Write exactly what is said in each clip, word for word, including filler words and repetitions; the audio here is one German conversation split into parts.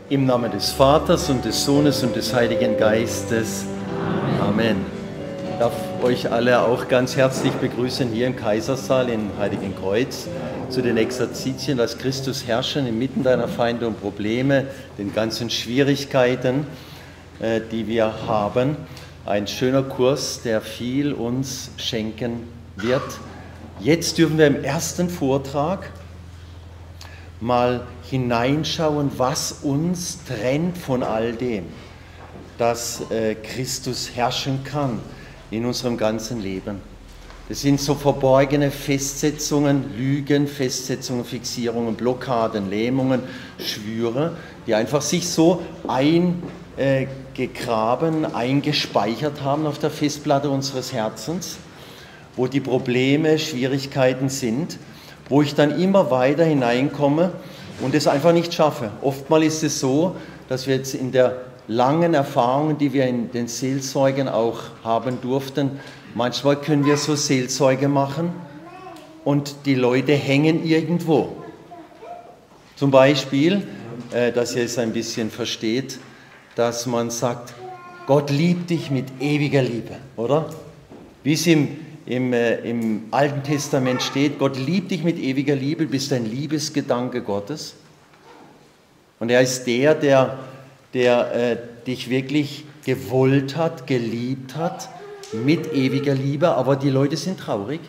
Im Namen des Vaters und des Sohnes und des Heiligen Geistes. Amen. Ich darf euch alle auch ganz herzlich begrüßen hier im Kaisersaal in Heiligenkreuz zu den Exerzitien, dass Christus herrschen inmitten deiner Feinde und Probleme, den ganzen Schwierigkeiten, die wir haben. Ein schöner Kurs, der viel uns schenken wird. Jetzt dürfen wir im ersten Vortrag mal hineinschauen, was uns trennt von all dem, dass äh, Christus herrschen kann in unserem ganzen Leben. Das sind so verborgene Festsetzungen, Lügen, Festsetzungen, Fixierungen, Blockaden, Lähmungen, Schwüre, die einfach sich so eingegraben, äh, eingespeichert haben auf der Festplatte unseres Herzens, wo die Probleme, Schwierigkeiten sind, wo ich dann immer weiter hineinkomme und es einfach nicht schaffe. Oftmals ist es so, dass wir jetzt in der langen Erfahrung, die wir in den Seelsorgen auch haben durften, manchmal können wir so Seelsorge machen und die Leute hängen irgendwo. Zum Beispiel, äh, dass ihr es ein bisschen versteht, dass man sagt, Gott liebt dich mit ewiger Liebe, oder? Wie es im Im, äh, Im Alten Testament steht, Gott liebt dich mit ewiger Liebe, du bist ein Liebesgedanke Gottes. Und er ist der, der, der äh, dich wirklich gewollt hat, geliebt hat, mit ewiger Liebe, aber die Leute sind traurig.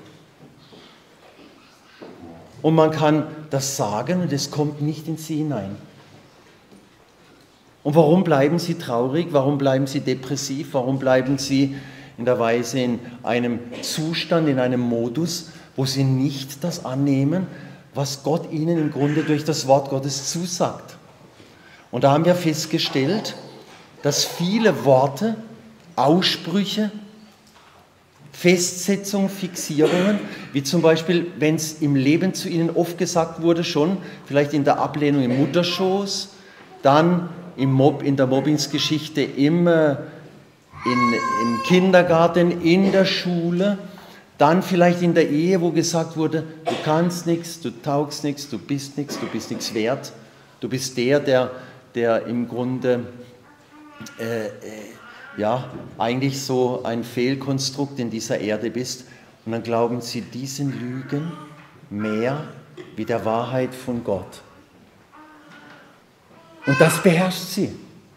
Und man kann das sagen und es kommt nicht in sie hinein. Und warum bleiben sie traurig? Warum bleiben sie depressiv? Warum bleiben sie in der Weise in einem Zustand, in einem Modus, wo sie nicht das annehmen, was Gott ihnen im Grunde durch das Wort Gottes zusagt. Und da haben wir festgestellt, dass viele Worte, Aussprüche, Festsetzungen, Fixierungen, wie zum Beispiel, wenn es im Leben zu ihnen oft gesagt wurde, schon vielleicht in der Ablehnung im Mutterschoß, dann im Mob, in der Mobbingsgeschichte im In, im Kindergarten, in der Schule, dann vielleicht in der Ehe, wo gesagt wurde, du kannst nichts, du taugst nichts, du bist nichts, du bist nichts wert, du bist der, der, der im Grunde äh, äh, ja, eigentlich so ein Fehlkonstrukt in dieser Erde bist. Und dann glauben sie diesen Lügen mehr wie der Wahrheit von Gott. Und das beherrscht sie.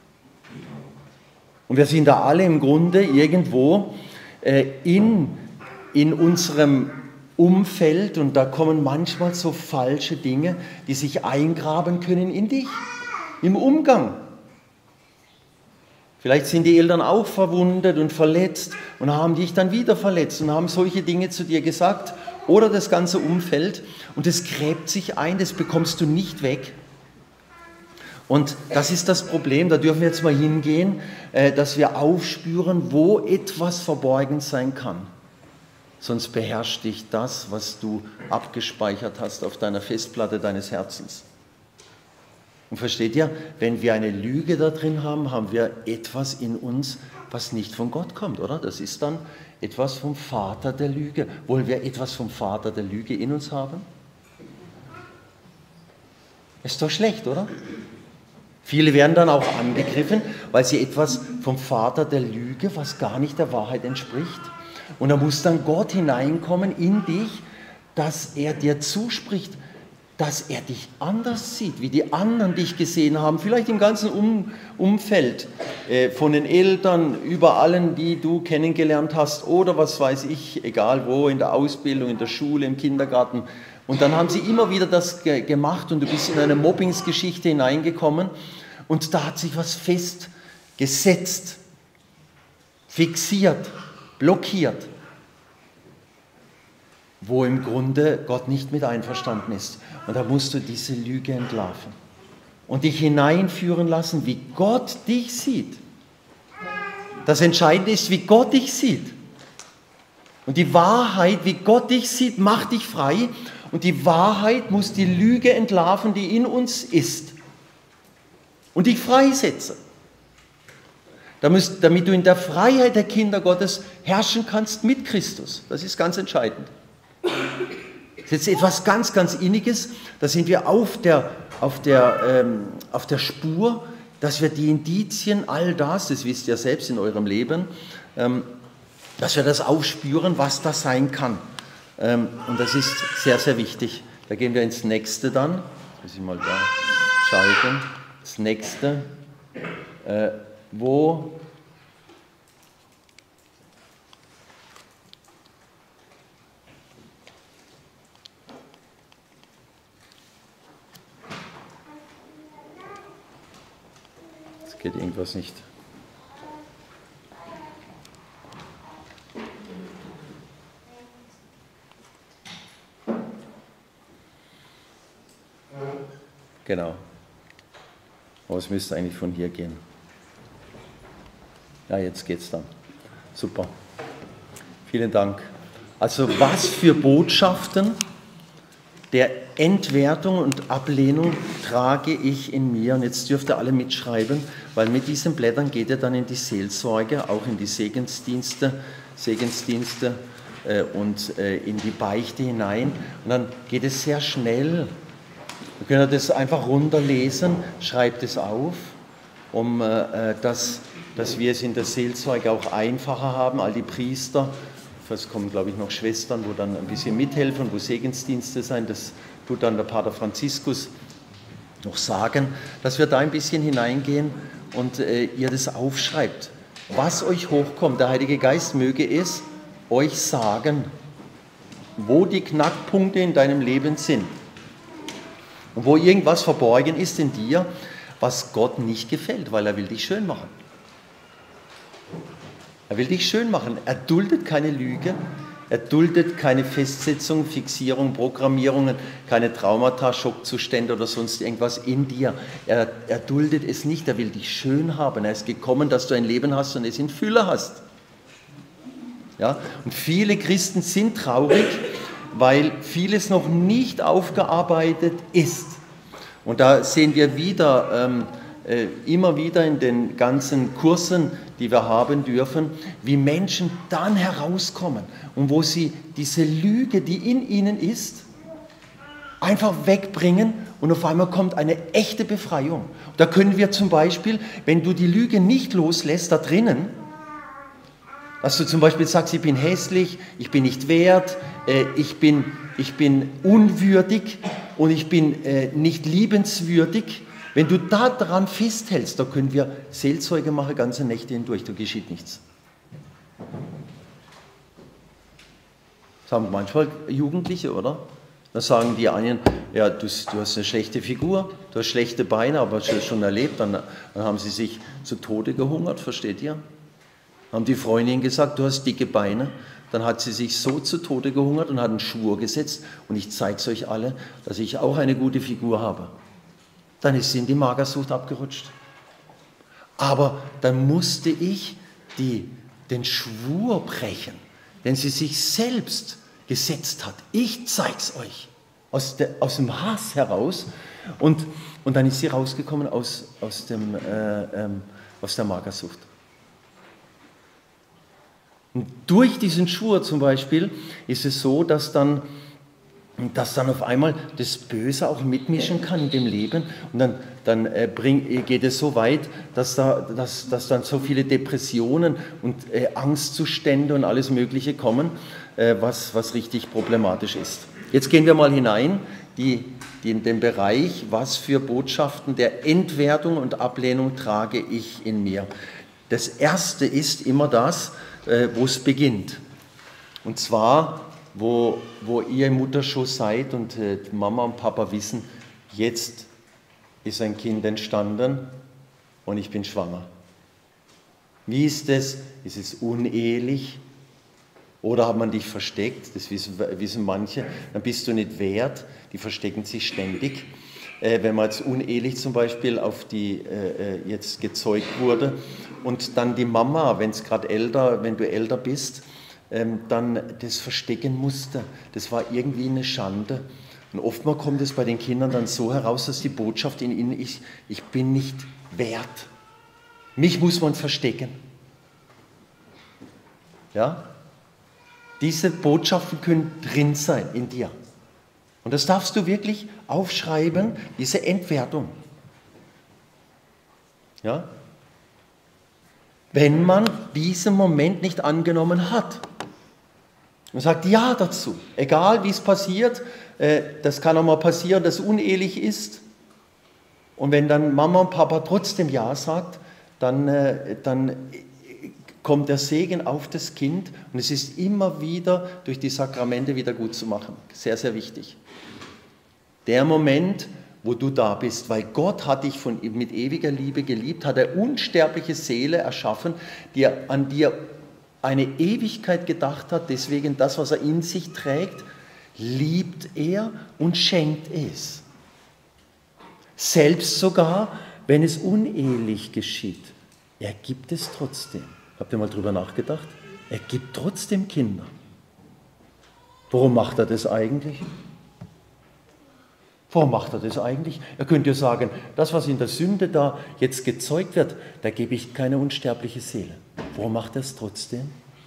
Und wir sind da alle im Grunde irgendwo äh, in, in unserem Umfeld und da kommen manchmal so falsche Dinge, die sich eingraben können in dich, im Umgang. Vielleicht sind die Eltern auch verwundet und verletzt und haben dich dann wieder verletzt und haben solche Dinge zu dir gesagt oder das ganze Umfeld und das gräbt sich ein, das bekommst du nicht weg. Und das ist das Problem, da dürfen wir jetzt mal hingehen, dass wir aufspüren, wo etwas verborgen sein kann. Sonst beherrscht dich das, was du abgespeichert hast auf deiner Festplatte deines Herzens. Und versteht ihr, wenn wir eine Lüge da drin haben, haben wir etwas in uns, was nicht von Gott kommt, oder? Das ist dann etwas vom Vater der Lüge. Wollen wir etwas vom Vater der Lüge in uns haben? Ist doch schlecht, oder? Viele werden dann auch angegriffen, weil sie etwas vom Vater der Lüge, was gar nicht der Wahrheit entspricht. Und da muss dann Gott hineinkommen in dich, dass er dir zuspricht, dass er dich anders sieht, wie die anderen dich gesehen haben, vielleicht im ganzen um Umfeld, äh, von den Eltern, über allen, die du kennengelernt hast oder was weiß ich, egal wo, in der Ausbildung, in der Schule, im Kindergarten. Und dann haben sie immer wieder das ge gemacht und du bist in eine Mobbingsgeschichte hineingekommen und da hat sich was festgesetzt, fixiert, blockiert, wo im Grunde Gott nicht mit einverstanden ist. Und da musst du diese Lüge entlarven und dich hineinführen lassen, wie Gott dich sieht. Das Entscheidende ist, wie Gott dich sieht. Und die Wahrheit, wie Gott dich sieht, macht dich frei. Und die Wahrheit muss die Lüge entlarven, die in uns ist. Und dich freisetzen. Damit, damit du in der Freiheit der Kinder Gottes herrschen kannst mit Christus. Das ist ganz entscheidend. Das ist jetzt etwas ganz, ganz Inniges. Da sind wir auf der, auf der, ähm, auf der Spur, dass wir die Indizien, all das, das wisst ihr selbst in eurem Leben, ähm, dass wir das aufspüren, was das sein kann. Ähm, und das ist sehr, sehr wichtig. Da gehen wir ins Nächste dann. Muss ich mal da schalten. Das Nächste, äh, wo es geht irgendwas nicht. Genau. Aber es müsste eigentlich von hier gehen. Ja, jetzt geht's dann. Super. Vielen Dank. Also was für Botschaften der Entwertung und Ablehnung trage ich in mir? Und jetzt dürft ihr alle mitschreiben, weil mit diesen Blättern geht ihr dann in die Seelsorge, auch in die Segensdienste, Segensdienste äh, und äh, in die Beichte hinein. Und dann geht es sehr schnell. Wir können das einfach runterlesen, schreibt es auf, um äh, dass, dass wir es in der Seelsorge auch einfacher haben, all die Priester. Es kommen, glaube ich, noch Schwestern, wo dann ein bisschen mithelfen, wo Segensdienste sein. Das tut dann der Pater Franziskus noch sagen, dass wir da ein bisschen hineingehen und äh, ihr das aufschreibt. Was euch hochkommt, der Heilige Geist möge es euch sagen, wo die Knackpunkte in deinem Leben sind. Und wo irgendwas verborgen ist in dir, was Gott nicht gefällt, weil er will dich schön machen. Er will dich schön machen. Er duldet keine Lüge, er duldet keine Festsetzung, Fixierung, Programmierungen, keine Traumata, Schockzustände oder sonst irgendwas in dir. Er, er duldet es nicht, er will dich schön haben. Er ist gekommen, dass du ein Leben hast und es in Fülle hast. Ja? Und viele Christen sind traurig, weil vieles noch nicht aufgearbeitet ist. Und da sehen wir wieder, ähm, äh, immer wieder in den ganzen Kursen, die wir haben dürfen, wie Menschen dann herauskommen und wo sie diese Lüge, die in ihnen ist, einfach wegbringen und auf einmal kommt eine echte Befreiung. Da können wir zum Beispiel, wenn du die Lüge nicht loslässt da drinnen, dass du zum Beispiel sagst, ich bin hässlich, ich bin nicht wert, äh, ich, bin, ich bin unwürdig und ich bin äh, nicht liebenswürdig. Wenn du da dran festhältst, da können wir Seelsorge machen, ganze Nächte hindurch, da geschieht nichts. Das sagen manchmal Jugendliche, oder? Da sagen die einen, ja, du, du hast eine schlechte Figur, du hast schlechte Beine, aber hast du das schon erlebt, dann, dann haben sie sich zu Tode gehungert, versteht ihr? Haben die Freundin gesagt, du hast dicke Beine, dann hat sie sich so zu Tode gehungert und hat einen Schwur gesetzt und ich zeige es euch alle, dass ich auch eine gute Figur habe. Dann ist sie in die Magersucht abgerutscht. Aber dann musste ich die, den Schwur brechen, den sie sich selbst gesetzt hat. Ich zeige es euch aus, der, aus dem Hass heraus und, und dann ist sie rausgekommen aus, aus, dem, äh, ähm, aus der Magersucht. Und durch diesen Schwur zum Beispiel ist es so, dass dann, dass dann auf einmal das Böse auch mitmischen kann in dem Leben. Und dann, dann äh, bring, geht es so weit, dass, da, dass, dass dann so viele Depressionen und äh, Angstzustände und alles Mögliche kommen, äh, was, was richtig problematisch ist. Jetzt gehen wir mal hinein die, die in den Bereich, was für Botschaften der Entwertung und Ablehnung trage ich in mir. Das Erste ist immer das, wo es beginnt. Und zwar, wo, wo ihr im Mutterschoß seid und äh, Mama und Papa wissen, jetzt ist ein Kind entstanden und ich bin schwanger. Wie ist es? Ist es unehelich? Oder hat man dich versteckt? Das wissen, wissen manche. Dann bist du nicht wert. Die verstecken sich ständig. Äh, wenn man jetzt unehelich zum Beispiel auf die äh, jetzt gezeugt wurde und dann die Mama, wenn es gerade älter, wenn du älter bist, ähm, dann das verstecken musste. Das war irgendwie eine Schande. Und oftmals kommt es bei den Kindern dann so heraus, dass die Botschaft in ihnen ist, ich bin nicht wert. Mich muss man verstecken. Ja? Diese Botschaften können drin sein in dir. Und das darfst du wirklich aufschreiben, diese Entwertung. Ja? Wenn man diesen Moment nicht angenommen hat. Man sagt ja dazu, egal wie es passiert, äh, das kann auch mal passieren, dass es unehelich ist. Und wenn dann Mama und Papa trotzdem ja sagt, dann, äh, dann kommt der Segen auf das Kind und es ist immer wieder durch die Sakramente wieder gut zu machen. Sehr, sehr wichtig. Der Moment, wo du da bist, weil Gott hat dich von, mit ewiger Liebe geliebt, hat eine unsterbliche Seele erschaffen, die er, an die er eine Ewigkeit gedacht hat, deswegen das, was er in sich trägt, liebt er und schenkt es. Selbst sogar, wenn es unehelich geschieht, er gibt es trotzdem. Habt ihr mal drüber nachgedacht? Er gibt trotzdem Kinder. Warum macht er das eigentlich? Warum macht er das eigentlich? Er könnte ja sagen, das, was in der Sünde da jetzt gezeugt wird, da gebe ich keine unsterbliche Seele. Warum macht er es trotzdem?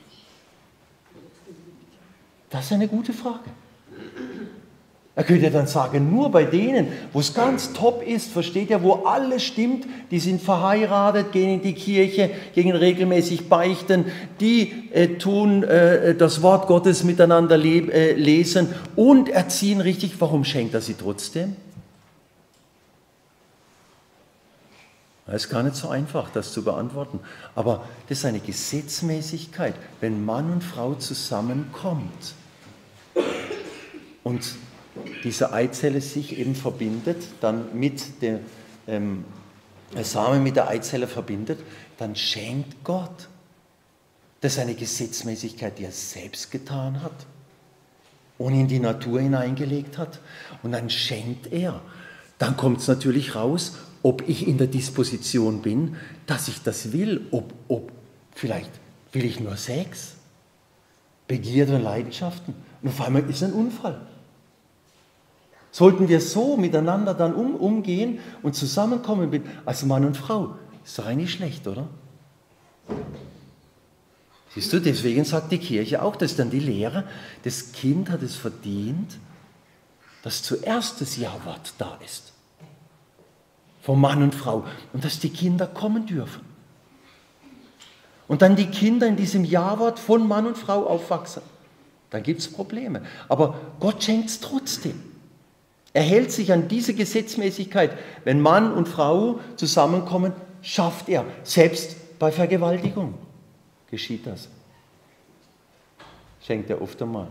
Das ist eine gute Frage. Er könnte dann sagen, nur bei denen, wo es ganz top ist, versteht ihr, wo alles stimmt, die sind verheiratet, gehen in die Kirche, gehen regelmäßig beichten, die äh, tun äh, das Wort Gottes miteinander le äh, lesen und erziehen richtig. Warum schenkt er sie trotzdem? Es ist gar nicht so einfach, das zu beantworten. Aber das ist eine Gesetzmäßigkeit, wenn Mann und Frau zusammenkommt und diese Eizelle sich eben verbindet, dann mit dem ähm, Samen mit der Eizelle verbindet, dann schenkt Gott. Das ist eine Gesetzmäßigkeit, die er selbst getan hat und in die Natur hineingelegt hat. Und dann schenkt er. Dann kommt es natürlich raus, ob ich in der Disposition bin, dass ich das will. Ob, ob vielleicht will ich nur Sex, Begierde und Leidenschaften. Und auf einmal ist ein Unfall. Sollten wir so miteinander dann um, umgehen und zusammenkommen als Mann und Frau, ist doch eigentlich schlecht, oder? Siehst du, deswegen sagt die Kirche auch, das ist dann die Lehre, das Kind hat es verdient, dass zuerst das Ja-Wort da ist. Von Mann und Frau. Und dass die Kinder kommen dürfen. Und dann die Kinder in diesem Ja-Wort von Mann und Frau aufwachsen. Dann gibt es Probleme. Aber Gott schenkt es trotzdem. Er hält sich an diese Gesetzmäßigkeit. Wenn Mann und Frau zusammenkommen, schafft er. Selbst bei Vergewaltigung geschieht das. Schenkt er oft einmal.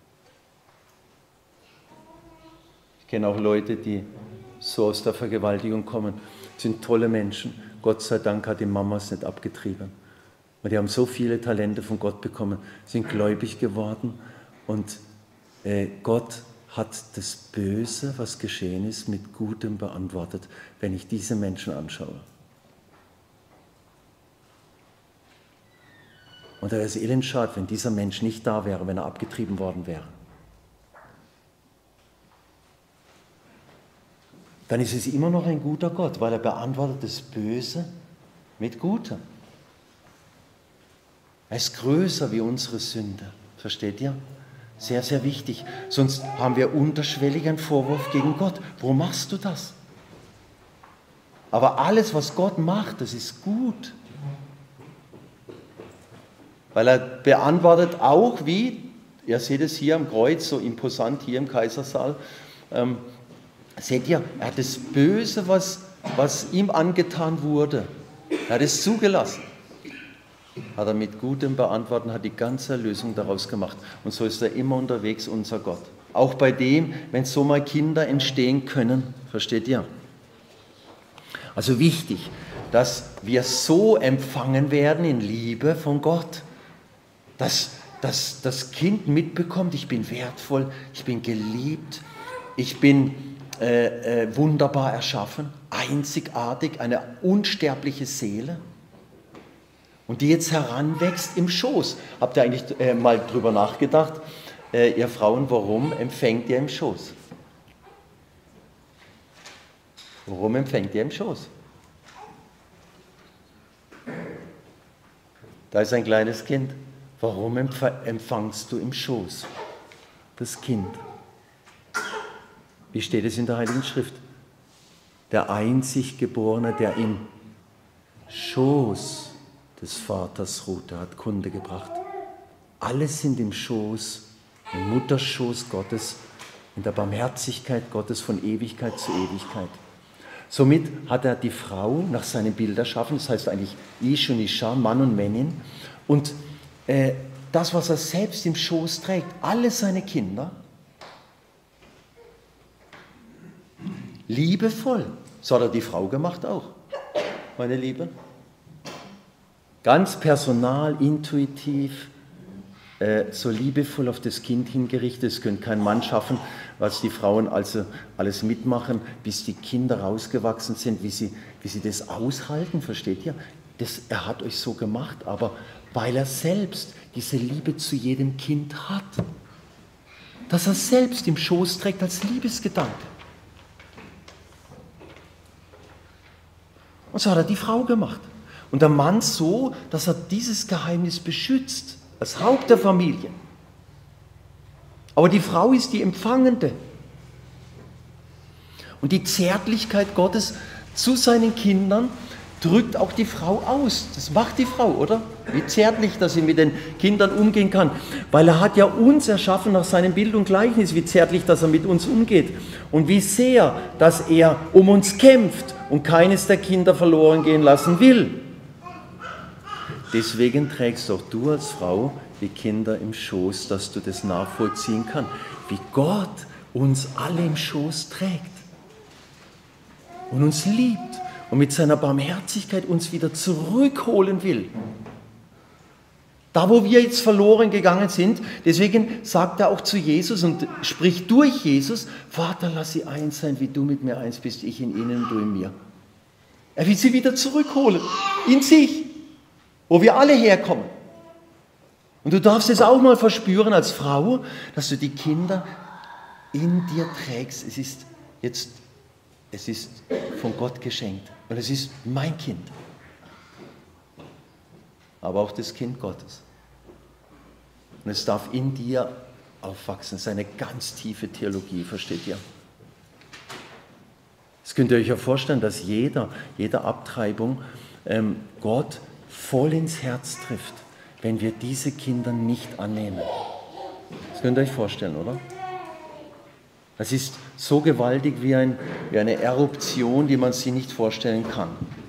Ich kenne auch Leute, die so aus der Vergewaltigung kommen. Das sind tolle Menschen. Gott sei Dank hat die Mama es nicht abgetrieben. Und die haben so viele Talente von Gott bekommen, sind gläubig geworden und äh, Gott hat das Böse, was geschehen ist, mit Gutem beantwortet, wenn ich diese Menschen anschaue. Und da wäre es elendschade, wenn dieser Mensch nicht da wäre, wenn er abgetrieben worden wäre. Dann ist es immer noch ein guter Gott, weil er beantwortet das Böse mit Gutem. Er ist größer wie unsere Sünde. Versteht ihr? Sehr, sehr wichtig. Sonst haben wir unterschwellig einen Vorwurf gegen Gott. Warum machst du das? Aber alles, was Gott macht, das ist gut. Weil er beantwortet auch, wie, ihr seht es hier am Kreuz, so imposant hier im Kaisersaal, ähm, seht ihr, er hat das Böse, was, was ihm angetan wurde, er hat es zugelassen. Hat er mit Gutem beantwortet, hat die ganze Erlösung daraus gemacht. Und so ist er immer unterwegs, unser Gott. Auch bei dem, wenn so mal Kinder entstehen können, versteht ihr? Also wichtig, dass wir so empfangen werden in Liebe von Gott, dass, dass das Kind mitbekommt, ich bin wertvoll, ich bin geliebt, ich bin äh, äh, wunderbar erschaffen, einzigartig, eine unsterbliche Seele. Und die jetzt heranwächst im Schoß. Habt ihr eigentlich äh, mal drüber nachgedacht, äh, ihr Frauen, warum empfängt ihr im Schoß? Warum empfängt ihr im Schoß? Da ist ein kleines Kind. Warum empf empfangst du im Schoß das Kind? Wie steht es in der Heiligen Schrift? Der einzig Geborene, der in Schoß des Vaters ruht. Er hat Kunde gebracht. Alle sind im Schoß, im Mutterschoß Gottes, in der Barmherzigkeit Gottes von Ewigkeit zu Ewigkeit. Somit hat er die Frau nach seinem Bild erschaffen, das heißt eigentlich Ish und Isha, Mann und Männin. Und äh, das, was er selbst im Schoß trägt, alle seine Kinder, liebevoll. So hat er die Frau gemacht auch, meine Liebe. Ganz personal, intuitiv, äh, so liebevoll auf das Kind hingerichtet. Das könnte kein Mann schaffen, was die Frauen also alles mitmachen, bis die Kinder rausgewachsen sind, wie sie, wie sie das aushalten, versteht ihr? Das, er hat euch so gemacht, aber weil er selbst diese Liebe zu jedem Kind hat, dass er selbst im Schoß trägt als Liebesgedanke. Und so hat er die Frau gemacht. Und der Mann so, dass er dieses Geheimnis beschützt, als Haupt der Familie. Aber die Frau ist die Empfangende. Und die Zärtlichkeit Gottes zu seinen Kindern drückt auch die Frau aus. Das macht die Frau, oder? Wie zärtlich, dass sie mit den Kindern umgehen kann. Weil er hat ja uns erschaffen nach seinem Bild und Gleichnis, wie zärtlich, dass er mit uns umgeht. Und wie sehr, dass er um uns kämpft und keines der Kinder verloren gehen lassen will. Deswegen trägst auch du als Frau die Kinder im Schoß, dass du das nachvollziehen kannst, wie Gott uns alle im Schoß trägt und uns liebt und mit seiner Barmherzigkeit uns wieder zurückholen will. Da, wo wir jetzt verloren gegangen sind, deswegen sagt er auch zu Jesus und spricht durch Jesus, Vater, lass sie eins sein, wie du mit mir eins bist, ich in ihnen und du in mir. Er will sie wieder zurückholen, in sich, wo wir alle herkommen. Und du darfst es auch mal verspüren als Frau, dass du die Kinder in dir trägst. Es ist jetzt, es ist von Gott geschenkt und es ist mein Kind. Aber auch das Kind Gottes. Und es darf in dir aufwachsen. Das ist eine ganz tiefe Theologie, versteht ihr? Das könnt ihr euch ja vorstellen, dass jeder, jede Abtreibung ähm, Gott voll ins Herz trifft, wenn wir diese Kinder nicht annehmen. Das könnt ihr euch vorstellen, oder? Es ist so gewaltig wie, ein, wie eine Eruption, die man sich nicht vorstellen kann.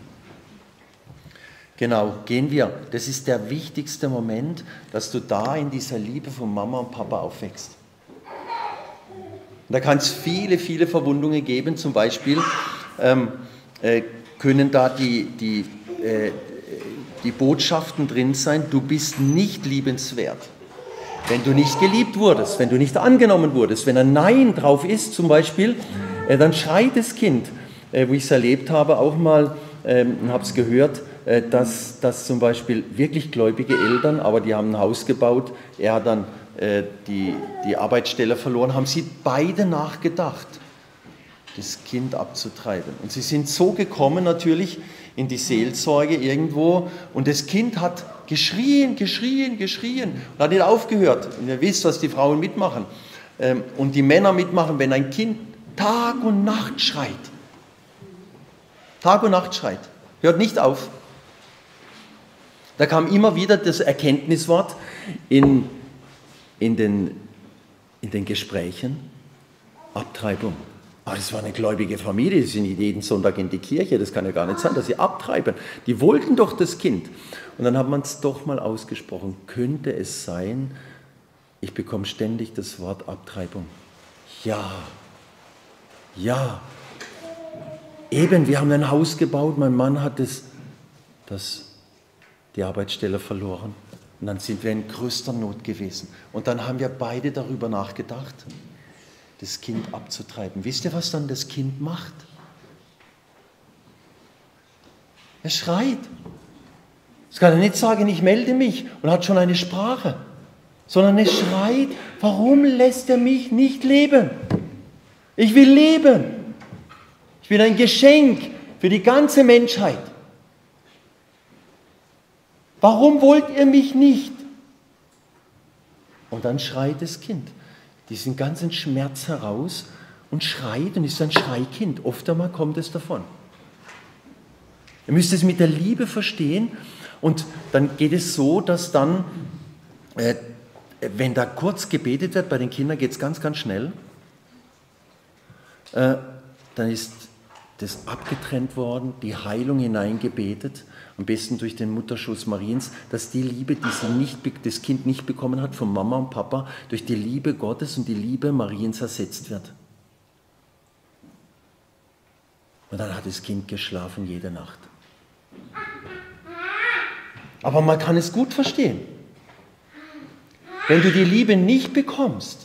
Genau, gehen wir. Das ist der wichtigste Moment, dass du da in dieser Liebe von Mama und Papa aufwächst. Und da kann es viele, viele Verwundungen geben. Zum Beispiel ähm, äh, können da die, die, äh, die Botschaften drin sein, du bist nicht liebenswert. Wenn du nicht geliebt wurdest, wenn du nicht angenommen wurdest, wenn ein Nein drauf ist zum Beispiel, äh, dann schreit das Kind, äh, wo ich es erlebt habe, auch mal, äh, und habe es gehört, Dass, dass zum Beispiel wirklich gläubige Eltern, aber die haben ein Haus gebaut, er hat dann äh, die, die Arbeitsstelle verloren, haben sie beide nachgedacht, das Kind abzutreiben. Und sie sind so gekommen natürlich in die Seelsorge irgendwo und das Kind hat geschrien, geschrien, geschrien und hat nicht aufgehört. Und ihr wisst, was die Frauen mitmachen ähm, und die Männer mitmachen, wenn ein Kind Tag und Nacht schreit. Tag und Nacht schreit, hört nicht auf. Da kam immer wieder das Erkenntniswort in, in, den, in den Gesprächen, Abtreibung. Aber das war eine gläubige Familie, die sind jeden Sonntag in die Kirche, das kann ja gar nicht sein, dass sie abtreiben. Die wollten doch das Kind. Und dann hat man es doch mal ausgesprochen, könnte es sein, ich bekomme ständig das Wort Abtreibung. Ja, ja. Eben, wir haben ein Haus gebaut, mein Mann hat das, das die Arbeitsstelle verloren und dann sind wir in größter Not gewesen. Und dann haben wir beide darüber nachgedacht, das Kind abzutreiben. Wisst ihr, was dann das Kind macht? Er schreit. Es kann er nicht sagen, ich melde mich und hat schon eine Sprache, sondern es schreit, warum lässt er mich nicht leben? Ich will leben. Ich bin ein Geschenk für die ganze Menschheit. Warum wollt ihr mich nicht? Und dann schreit das Kind diesen ganzen Schmerz heraus und schreit und ist ein Schreikind. Oft einmal kommt es davon. Ihr müsst es mit der Liebe verstehen und dann geht es so, dass dann, äh, wenn da kurz gebetet wird, bei den Kindern geht es ganz, ganz schnell, äh, dann ist das abgetrennt worden, die Heilung hineingebetet, am besten durch den Mutterschoß Mariens, dass die Liebe, die sie nicht, das Kind nicht bekommen hat von Mama und Papa, durch die Liebe Gottes und die Liebe Mariens ersetzt wird. Und dann hat das Kind geschlafen jede Nacht. Aber man kann es gut verstehen. Wenn du die Liebe nicht bekommst,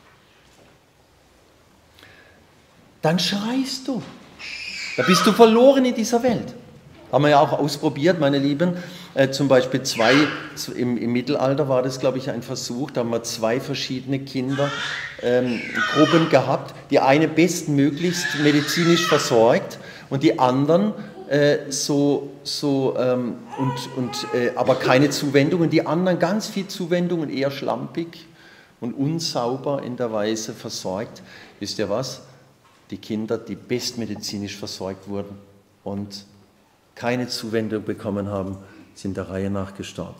dann schreist du. Da bist du verloren in dieser Welt. Haben wir ja auch ausprobiert, meine Lieben. Äh, zum Beispiel zwei, im, im Mittelalter war das, glaube ich, ein Versuch, da haben wir zwei verschiedene Kindergruppen ähm, gehabt. Die eine bestmöglichst medizinisch versorgt und die anderen äh, so, so ähm, und, und, äh, aber keine Zuwendung. Und die anderen ganz viel Zuwendung und eher schlampig und unsauber in der Weise versorgt. Wisst ihr was? Die Kinder, die bestmedizinisch versorgt wurden und keine Zuwendung bekommen haben, sind der Reihe nach gestorben.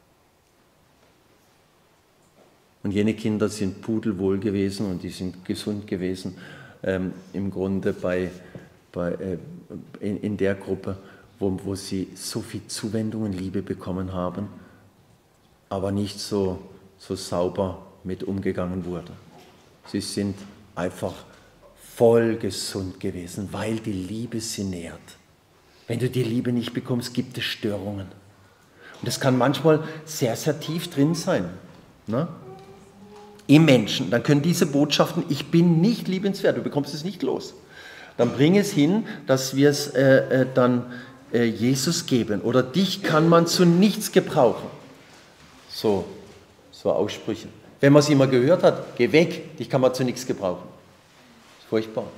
Und jene Kinder sind pudelwohl gewesen und die sind gesund gewesen, ähm, im Grunde bei, bei, äh, in, in der Gruppe, wo, wo sie so viel Zuwendung und Liebe bekommen haben, aber nicht so, so sauber mit umgegangen wurde. Sie sind einfach voll gesund gewesen, weil die Liebe sie nährt. Wenn du die Liebe nicht bekommst, gibt es Störungen. Und das kann manchmal sehr, sehr tief drin sein. Ne? Im Menschen. Dann können diese Botschaften, ich bin nicht liebenswert, du bekommst es nicht los. Dann bring es hin, dass wir es äh, äh, dann äh, Jesus geben. Oder dich kann man zu nichts gebrauchen. So, so Aussprüche. Wenn man es immer gehört hat, geh weg, dich kann man zu nichts gebrauchen. Furchtbar.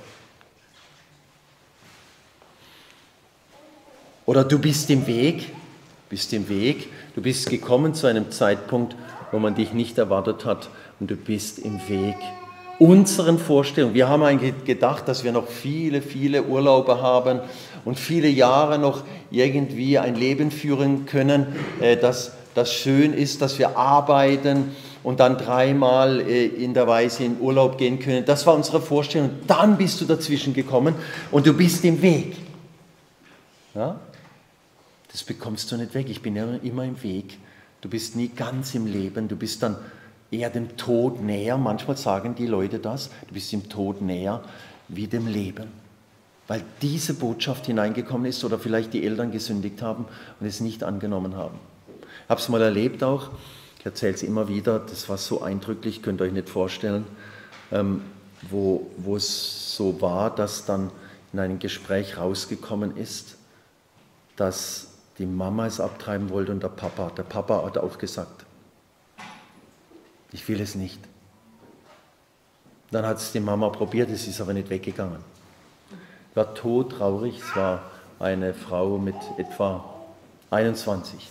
Oder du bist im Weg, bist im Weg, du bist gekommen zu einem Zeitpunkt, wo man dich nicht erwartet hat und du bist im Weg unseren Vorstellungen. Wir haben eigentlich gedacht, dass wir noch viele, viele Urlaube haben und viele Jahre noch irgendwie ein Leben führen können, das, das schön ist, dass wir arbeiten und dann dreimal in der Weise in Urlaub gehen können. Das war unsere Vorstellung. Dann bist du dazwischen gekommen und du bist im Weg. Ja? Das bekommst du nicht weg. Ich bin ja immer im Weg. Du bist nie ganz im Leben. Du bist dann eher dem Tod näher. Manchmal sagen die Leute das. Du bist dem Tod näher wie dem Leben. Weil diese Botschaft hineingekommen ist oder vielleicht die Eltern gesündigt haben und es nicht angenommen haben. Ich habe es mal erlebt auch. Ich erzähle es immer wieder. Das war so eindrücklich, könnt ihr euch nicht vorstellen, ähm, wo, wo es so war, dass dann in einem Gespräch rausgekommen ist, dass die Mama es abtreiben wollte und der Papa. Der Papa hat auch gesagt, ich will es nicht. Dann hat es die Mama probiert, es ist aber nicht weggegangen. War todtraurig, es war eine Frau mit etwa einundzwanzig.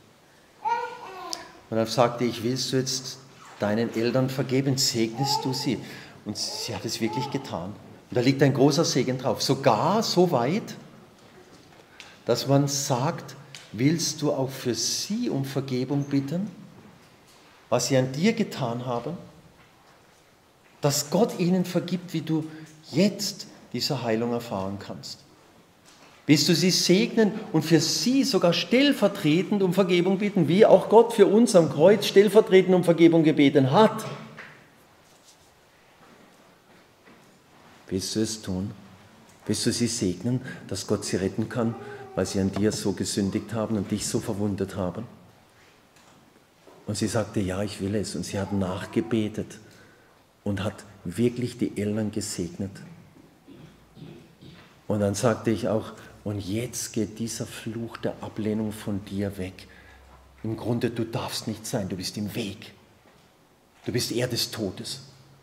Und dann sagte ich, willst du jetzt deinen Eltern vergeben, segnest du sie? Und sie hat es wirklich getan. Und da liegt ein großer Segen drauf. Sogar so weit, dass man sagt, willst du auch für sie um Vergebung bitten, was sie an dir getan haben? Dass Gott ihnen vergibt, wie du jetzt diese Heilung erfahren kannst. Willst du sie segnen und für sie sogar stellvertretend um Vergebung bitten, wie auch Gott für uns am Kreuz stellvertretend um Vergebung gebeten hat? Willst du es tun? Willst du sie segnen, dass Gott sie retten kann, weil sie an dir so gesündigt haben und dich so verwundet haben? Und sie sagte, ja, ich will es. Und sie hat nachgebetet und hat wirklich die Eltern gesegnet. Und dann sagte ich auch, und jetzt geht dieser Fluch der Ablehnung von dir weg. Im Grunde, du darfst nicht sein, du bist im Weg. Du bist eher des Todes.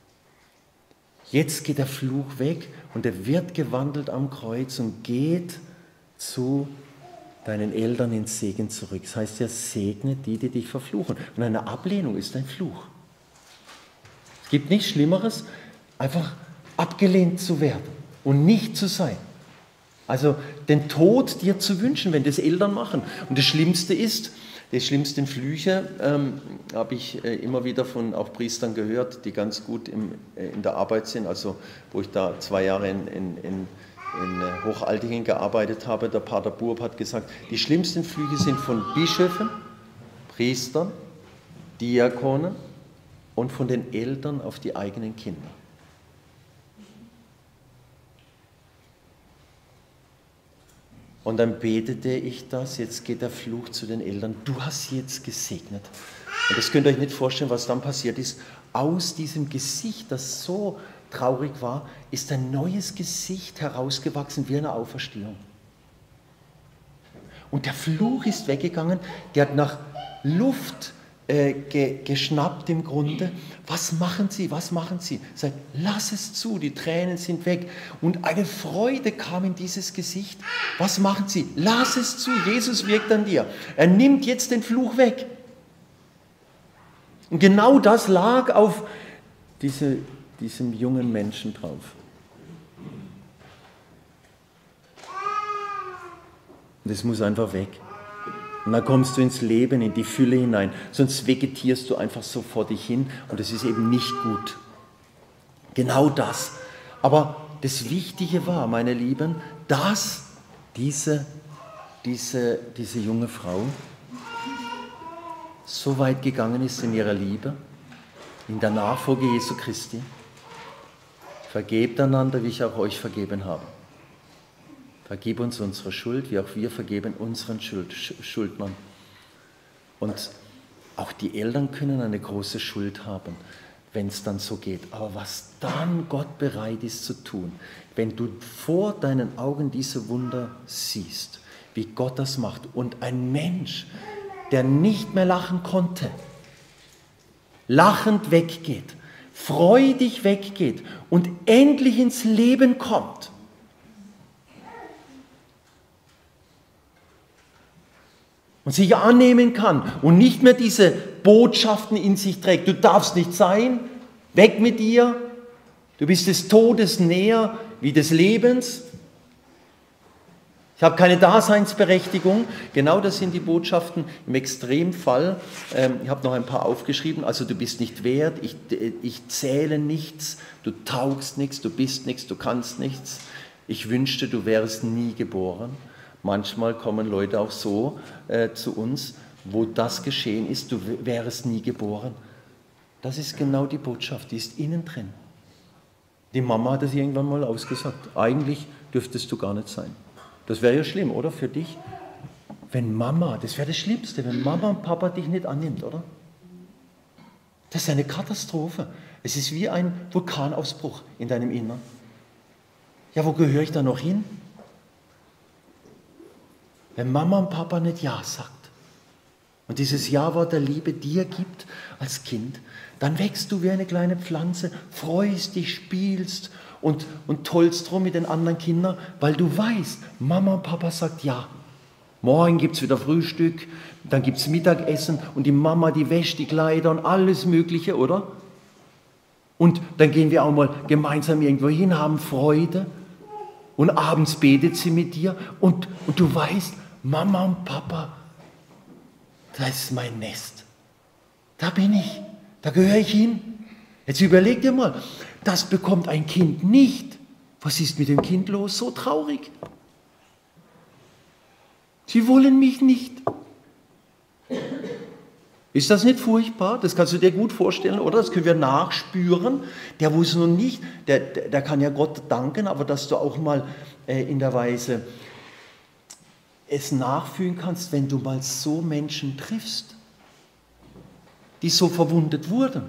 Jetzt geht der Fluch weg und er wird gewandelt am Kreuz und geht zu deinen Eltern in Segen zurück. Das heißt, er segnet die, die dich verfluchen. Und eine Ablehnung ist ein Fluch. Es gibt nichts Schlimmeres, einfach abgelehnt zu werden und nicht zu sein. Also den Tod dir zu wünschen, wenn das Eltern machen. Und das Schlimmste ist, die schlimmsten Flüche ähm, habe ich äh, immer wieder von auch Priestern gehört, die ganz gut im, äh, in der Arbeit sind. Also wo ich da zwei Jahre in, in, in, in Hochaltingen gearbeitet habe, der Pater Burb hat gesagt, die schlimmsten Flüche sind von Bischöfen, Priestern, Diakonen und von den Eltern auf die eigenen Kinder. Und dann betete ich das, jetzt geht der Fluch zu den Eltern, du hast sie jetzt gesegnet. Und das könnt ihr euch nicht vorstellen, was dann passiert ist. Aus diesem Gesicht, das so traurig war, ist ein neues Gesicht herausgewachsen wie eine Auferstehung. Und der Fluch ist weggegangen, der hat nach Luft äh, ge, geschnappt im Grunde. Was machen Sie, was machen Sie? Sagt, lass es zu, die Tränen sind weg. Und eine Freude kam in dieses Gesicht. Was machen Sie? Lass es zu, Jesus wirkt an dir. Er nimmt jetzt den Fluch weg. Und genau das lag auf diese, diesem jungen Menschen drauf. Das muss einfach weg. Und dann kommst du ins Leben, in die Fülle hinein. Sonst vegetierst du einfach so vor dich hin und das ist eben nicht gut. Genau das. Aber das Wichtige war, meine Lieben, dass diese, diese, diese junge Frau so weit gegangen ist in ihrer Liebe, in der Nachfolge Jesu Christi. Vergebt einander, wie ich auch euch vergeben habe. Vergib uns unsere Schuld, wie auch wir vergeben unseren Schuld, Schuldnern. Und auch die Eltern können eine große Schuld haben, wenn es dann so geht. Aber was dann Gott bereit ist zu tun, wenn du vor deinen Augen diese Wunder siehst, wie Gott das macht und ein Mensch, der nicht mehr lachen konnte, lachend weggeht, freudig weggeht und endlich ins Leben kommt. Und sich annehmen kann und nicht mehr diese Botschaften in sich trägt. Du darfst nicht sein, weg mit dir, du bist des Todes näher wie des Lebens. Ich habe keine Daseinsberechtigung. Genau das sind die Botschaften im Extremfall. Ähm, ich habe noch ein paar aufgeschrieben. Also du bist nicht wert, ich, ich zähle nichts, du taugst nichts, du bist nichts, du kannst nichts. Ich wünschte, du wärst nie geboren. Manchmal kommen Leute auch so äh, zu uns, wo das geschehen ist, du wärst nie geboren. Das ist genau die Botschaft, die ist innen drin. Die Mama hat es irgendwann mal ausgesagt, eigentlich dürftest du gar nicht sein. Das wäre ja schlimm, oder, für dich? Wenn Mama, das wäre das Schlimmste, wenn Mama und Papa dich nicht annimmt, oder? Das ist eine Katastrophe. Es ist wie ein Vulkanausbruch in deinem Innern. Ja, wo gehöre ich da noch hin? Wenn Mama und Papa nicht Ja sagt und dieses Ja-Wort der Liebe dir gibt als Kind, dann wächst du wie eine kleine Pflanze, freust dich, spielst und, und tollst rum mit den anderen Kindern, weil du weißt, Mama und Papa sagt Ja. Morgen gibt es wieder Frühstück, dann gibt es Mittagessen und die Mama, die wäscht die Kleider und alles Mögliche, oder? Und dann gehen wir auch mal gemeinsam irgendwo hin, haben Freude und abends betet sie mit dir und, und du weißt, Mama und Papa, das ist mein Nest. Da bin ich, da gehöre ich hin. Jetzt überleg dir mal, das bekommt ein Kind nicht. Was ist mit dem Kind los? So traurig. Sie wollen mich nicht. Ist das nicht furchtbar? Das kannst du dir gut vorstellen, oder? Das können wir nachspüren. Der, wo es noch nicht, der, der kann ja Gott danken, aber dass du auch mal äh, in der Weise es nachfühlen kannst, wenn du mal so Menschen triffst, die so verwundet wurden,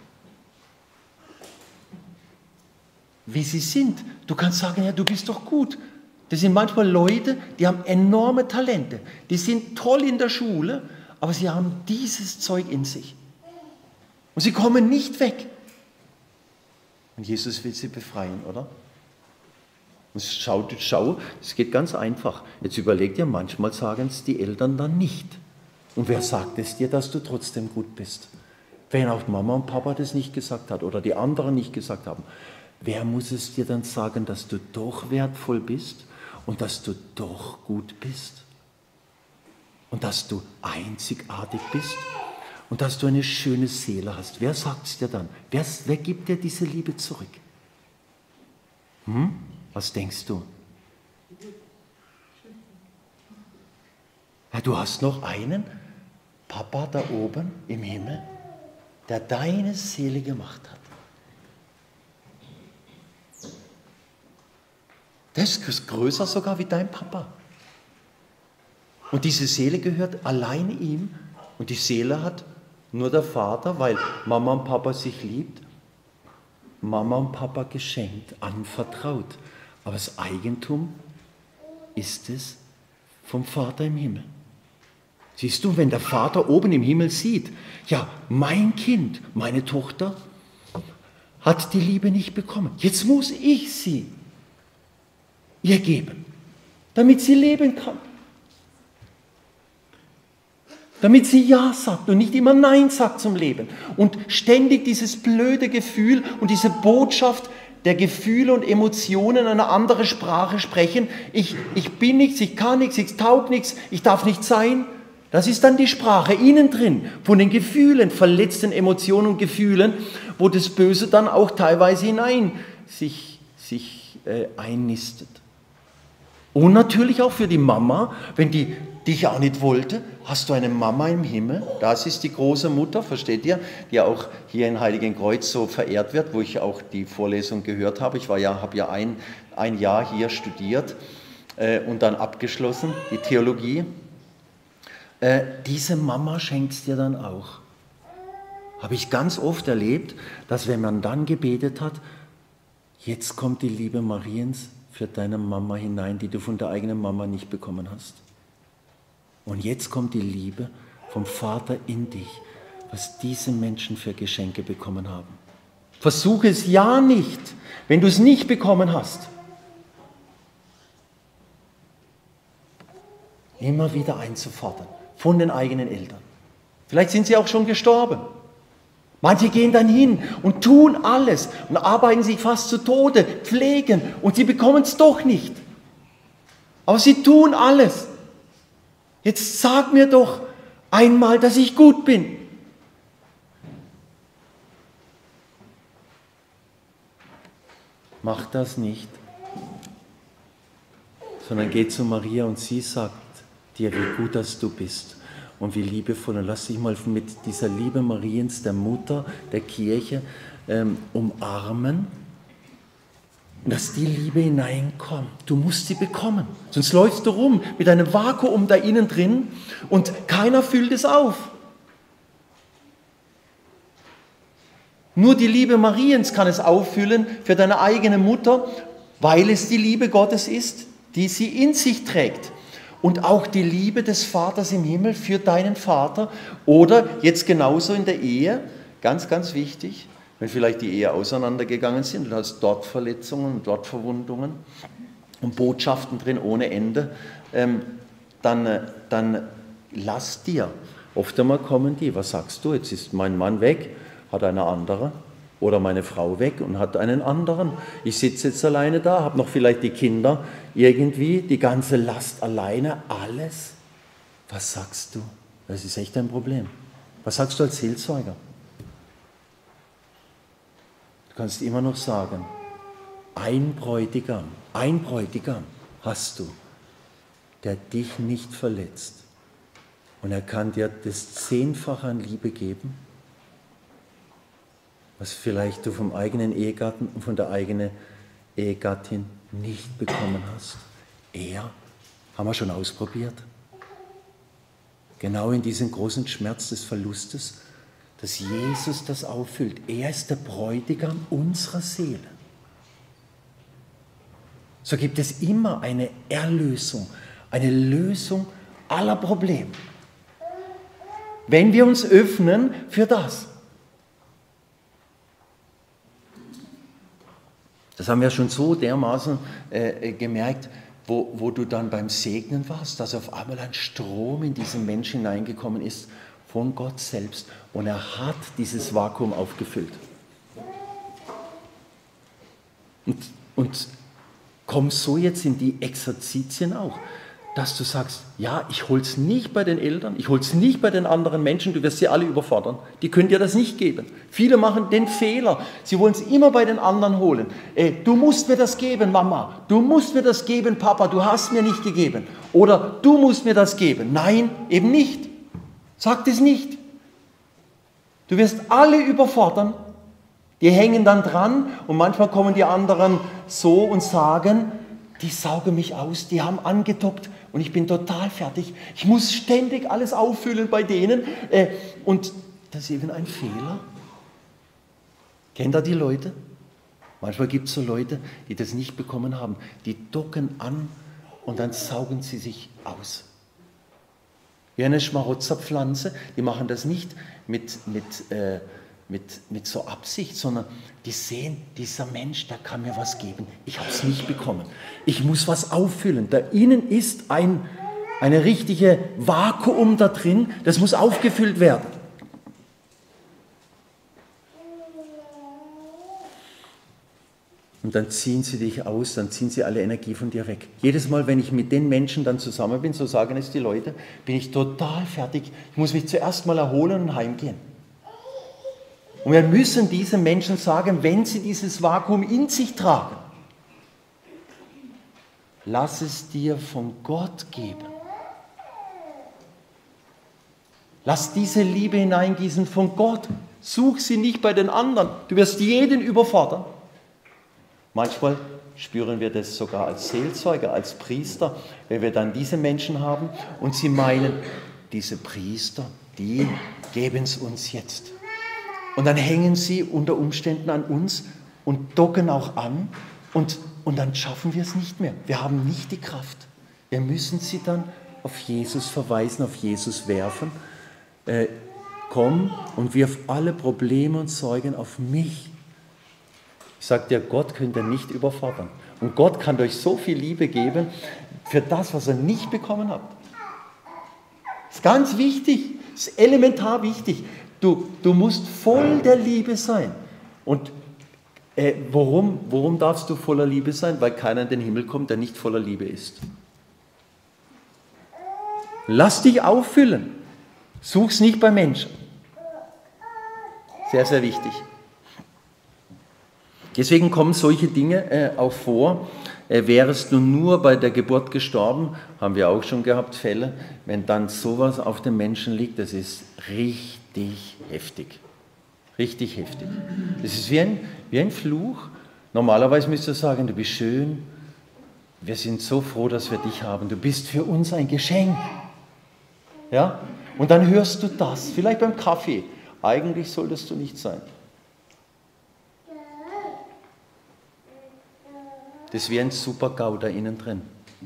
wie sie sind. Du kannst sagen, ja, du bist doch gut. Das sind manchmal Leute, die haben enorme Talente, die sind toll in der Schule, aber sie haben dieses Zeug in sich. Und sie kommen nicht weg. Und Jesus will sie befreien, oder? Und schau, schau, es geht ganz einfach. Jetzt überleg dir, manchmal sagen es die Eltern dann nicht. Und wer sagt es dir, dass du trotzdem gut bist? Wenn auch Mama und Papa das nicht gesagt hat oder die anderen nicht gesagt haben, wer muss es dir dann sagen, dass du doch wertvoll bist und dass du doch gut bist und dass du einzigartig bist und dass du eine schöne Seele hast. Wer sagt es dir dann? Wer, wer gibt dir diese Liebe zurück? Hm? Was denkst du? Ja, du hast noch einen Papa da oben im Himmel, der deine Seele gemacht hat. Das ist größer sogar wie dein Papa. Und diese Seele gehört alleine ihm. Und die Seele hat nur der Vater, weil Mama und Papa sich liebt, Mama und Papa geschenkt, anvertraut. Aber das Eigentum ist es vom Vater im Himmel. Siehst du, wenn der Vater oben im Himmel sieht, ja, mein Kind, meine Tochter hat die Liebe nicht bekommen. Jetzt muss ich sie ihr geben, damit sie leben kann. Damit sie Ja sagt und nicht immer Nein sagt zum Leben. Und ständig dieses blöde Gefühl und diese Botschaft der Gefühle und Emotionen eine andere Sprache sprechen. Ich, ich bin nichts, ich kann nichts, ich taug nichts, ich darf nicht sein. Das ist dann die Sprache innen drin, von den Gefühlen, verletzten Emotionen und Gefühlen, wo das Böse dann auch teilweise hinein sich, sich äh, einnistet. Und natürlich auch für die Mama, wenn die dich auch nicht wollte, hast du eine Mama im Himmel, das ist die große Mutter, versteht ihr, die auch hier in Heiligenkreuz so verehrt wird, wo ich auch die Vorlesung gehört habe. Ich war ja, habe ja ein, ein Jahr hier studiert äh, und dann abgeschlossen, die Theologie. Äh, diese Mama schenkt es dir dann auch. Habe ich ganz oft erlebt, dass wenn man dann gebetet hat, jetzt kommt die Liebe Mariens für deine Mama hinein, die du von der eigenen Mama nicht bekommen hast. Und jetzt kommt die Liebe vom Vater in dich, was diese Menschen für Geschenke bekommen haben. Versuche es ja nicht, wenn du es nicht bekommen hast. Immer wieder einzufordern von den eigenen Eltern. Vielleicht sind sie auch schon gestorben. Manche gehen dann hin und tun alles und arbeiten sich fast zu Tode, pflegen und sie bekommen es doch nicht. Aber sie tun alles. Jetzt sag mir doch einmal, dass ich gut bin. Mach das nicht, sondern geh zu Maria und sie sagt dir, wie gut, dass du bist und wie liebevoll. Und lass dich mal mit dieser Liebe Mariens, der Mutter der Kirche, ähm, umarmen. Dass die Liebe hineinkommt. Du musst sie bekommen. Sonst läufst du rum mit einem Vakuum da innen drin und keiner füllt es auf. Nur die Liebe Mariens kann es auffüllen für deine eigene Mutter, weil es die Liebe Gottes ist, die sie in sich trägt. Und auch die Liebe des Vaters im Himmel für deinen Vater. Oder jetzt genauso in der Ehe, ganz, ganz wichtig, wenn vielleicht die Ehe auseinandergegangen sind, du hast dort Verletzungen und dort Verwundungen und Botschaften drin ohne Ende, ähm, dann, dann lass dir. Oft einmal kommen die, was sagst du, jetzt ist mein Mann weg, hat eine andere, oder meine Frau weg und hat einen anderen. Ich sitze jetzt alleine da, habe noch vielleicht die Kinder irgendwie, die ganze Last alleine, alles. Was sagst du? Das ist echt ein Problem. Was sagst du als Seelsorger? Du kannst immer noch sagen, ein Bräutigam, ein Bräutigam hast du, der dich nicht verletzt. Und er kann dir das Zehnfache an Liebe geben, was vielleicht du vom eigenen Ehegatten und von der eigenen Ehegattin nicht bekommen hast. Er, haben wir schon ausprobiert, genau in diesem großen Schmerz des Verlustes, dass Jesus das auffüllt. Er ist der Bräutigam unserer Seele. So gibt es immer eine Erlösung, eine Lösung aller Probleme. Wenn wir uns öffnen für das. Das haben wir schon so dermaßen äh, gemerkt, wo, wo du dann beim Segnen warst, dass auf einmal ein Strom in diesen Menschen hineingekommen ist, von Gott selbst. Und er hat dieses Vakuum aufgefüllt. Und, und komm so jetzt in die Exerzitien auch, dass du sagst, ja, ich hol's nicht bei den Eltern, ich hol's nicht bei den anderen Menschen, du wirst sie alle überfordern. Die können dir das nicht geben. Viele machen den Fehler, sie wollen es immer bei den anderen holen. Ey, du musst mir das geben, Mama, du musst mir das geben, Papa, du hast mir nicht gegeben. Oder du musst mir das geben. Nein, eben nicht. Sag das nicht. Du wirst alle überfordern. Die hängen dann dran und manchmal kommen die anderen so und sagen, die saugen mich aus, die haben angetoppt und ich bin total fertig. Ich muss ständig alles auffüllen bei denen. Und das ist eben ein Fehler. Kennt ihr die Leute? Manchmal gibt es so Leute, die das nicht bekommen haben. Die docken an und dann saugen sie sich aus. Wie eine Schmarotzerpflanze, die machen das nicht mit, mit, äh, mit, mit so Absicht, sondern die sehen, dieser Mensch, der kann mir was geben. Ich habe es nicht bekommen. Ich muss was auffüllen. Da innen ist ein eine richtige Vakuum da drin, das muss aufgefüllt werden. Und dann ziehen sie dich aus, dann ziehen sie alle Energie von dir weg. Jedes Mal, wenn ich mit den Menschen dann zusammen bin, so sagen es die Leute, bin ich total fertig. Ich muss mich zuerst mal erholen und heimgehen. Und wir müssen diesen Menschen sagen, wenn sie dieses Vakuum in sich tragen, lass es dir von Gott geben. Lass diese Liebe hineingießen von Gott. Such sie nicht bei den anderen. Du wirst jeden überfordern. Manchmal spüren wir das sogar als Seelsorger, als Priester, wenn wir dann diese Menschen haben und sie meinen, diese Priester, die geben es uns jetzt. Und dann hängen sie unter Umständen an uns und docken auch an und, und dann schaffen wir es nicht mehr. Wir haben nicht die Kraft. Wir müssen sie dann auf Jesus verweisen, auf Jesus werfen. Äh, komm und wirf alle Probleme und Sorgen auf mich. Ich sage dir, Gott könnt ihr nicht überfordern. Und Gott kann euch so viel Liebe geben für das, was ihr nicht bekommen habt. Das ist ganz wichtig, das ist elementar wichtig. Du, du musst voll der Liebe sein. Und äh, warum, warum darfst du voller Liebe sein? Weil keiner in den Himmel kommt, der nicht voller Liebe ist. Lass dich auffüllen. Such's nicht bei Menschen. Sehr, sehr wichtig. Deswegen kommen solche Dinge äh, auch vor. Äh, wärest du nur bei der Geburt gestorben, haben wir auch schon gehabt, Fälle, wenn dann sowas auf dem Menschen liegt, das ist richtig heftig. Richtig heftig. Das ist wie ein, wie ein Fluch. Normalerweise müsst ihr sagen, du bist schön, wir sind so froh, dass wir dich haben. Du bist für uns ein Geschenk. Ja? Und dann hörst du das, vielleicht beim Kaffee. Eigentlich solltest du nicht sein. Das ist wie ein Super-GAU da innen drin.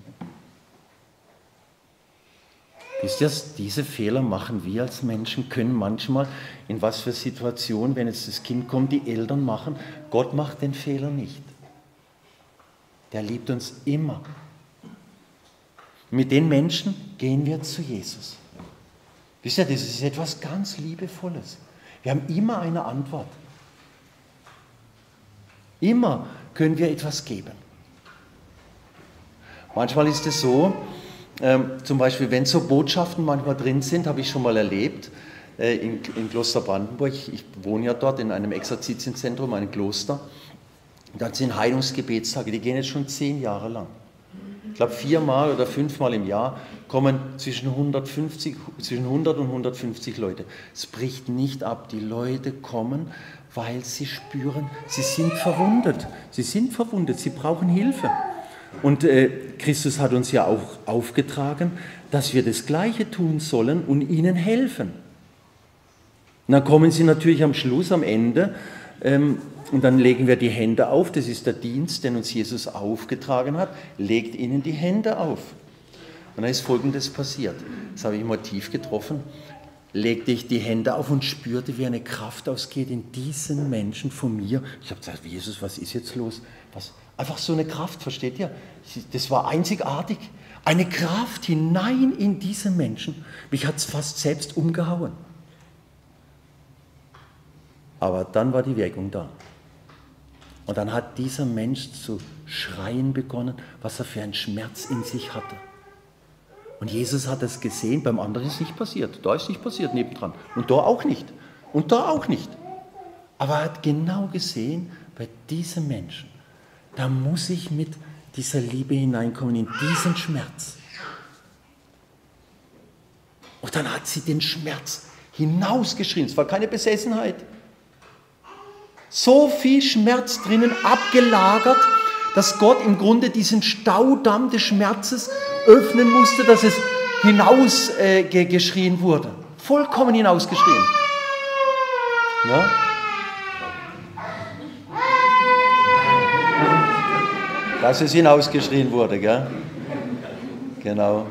Wisst ihr, diese Fehler machen wir als Menschen, können manchmal, in was für Situationen, wenn jetzt das Kind kommt, die Eltern machen. Gott macht den Fehler nicht. Der liebt uns immer. Mit den Menschen gehen wir zu Jesus. Wisst ihr, das ist etwas ganz Liebevolles. Wir haben immer eine Antwort. Immer können wir etwas geben. Manchmal ist es so, ähm, zum Beispiel, wenn so Botschaften manchmal drin sind, habe ich schon mal erlebt, äh, in, in Kloster Brandenburg, ich, ich wohne ja dort in einem Exerzitienzentrum, einem Kloster, da sind Heilungsgebetstage, die gehen jetzt schon zehn Jahre lang. Ich glaube, viermal oder fünfmal im Jahr kommen zwischen, hundertfünfzig, zwischen hundert und hundertfünfzig Leute. Es bricht nicht ab, die Leute kommen, weil sie spüren, sie sind verwundet. Sie sind verwundet, sie brauchen Hilfe. Und äh, Christus hat uns ja auch aufgetragen, dass wir das Gleiche tun sollen und ihnen helfen. Und dann kommen sie natürlich am Schluss, am Ende, ähm, und dann legen wir die Hände auf. Das ist der Dienst, den uns Jesus aufgetragen hat. Legt ihnen die Hände auf. Und dann ist Folgendes passiert. Das habe ich immer tief getroffen. Legte ich die Hände auf und spürte, wie eine Kraft ausgeht in diesen Menschen von mir. Ich habe gesagt, Jesus, was ist jetzt los? Was? Einfach so eine Kraft, versteht ihr? Das war einzigartig. Eine Kraft hinein in diesen Menschen. Mich hat es fast selbst umgehauen. Aber dann war die Wirkung da. Und dann hat dieser Mensch zu schreien begonnen, was er für einen Schmerz in sich hatte. Und Jesus hat es gesehen, beim anderen ist nicht passiert. Da ist nicht passiert nebendran. Und da auch nicht. Und da auch nicht. Aber er hat genau gesehen, bei diesem Menschen, da muss ich mit dieser Liebe hineinkommen, in diesen Schmerz. Und dann hat sie den Schmerz hinausgeschrien. Es war keine Besessenheit. So viel Schmerz drinnen abgelagert, dass Gott im Grunde diesen Staudamm des Schmerzes öffnen musste, dass es hinausgeschrien äh, wurde. Vollkommen hinausgeschrien. Ja? Dass es hinausgeschrien wurde, gell? Genau.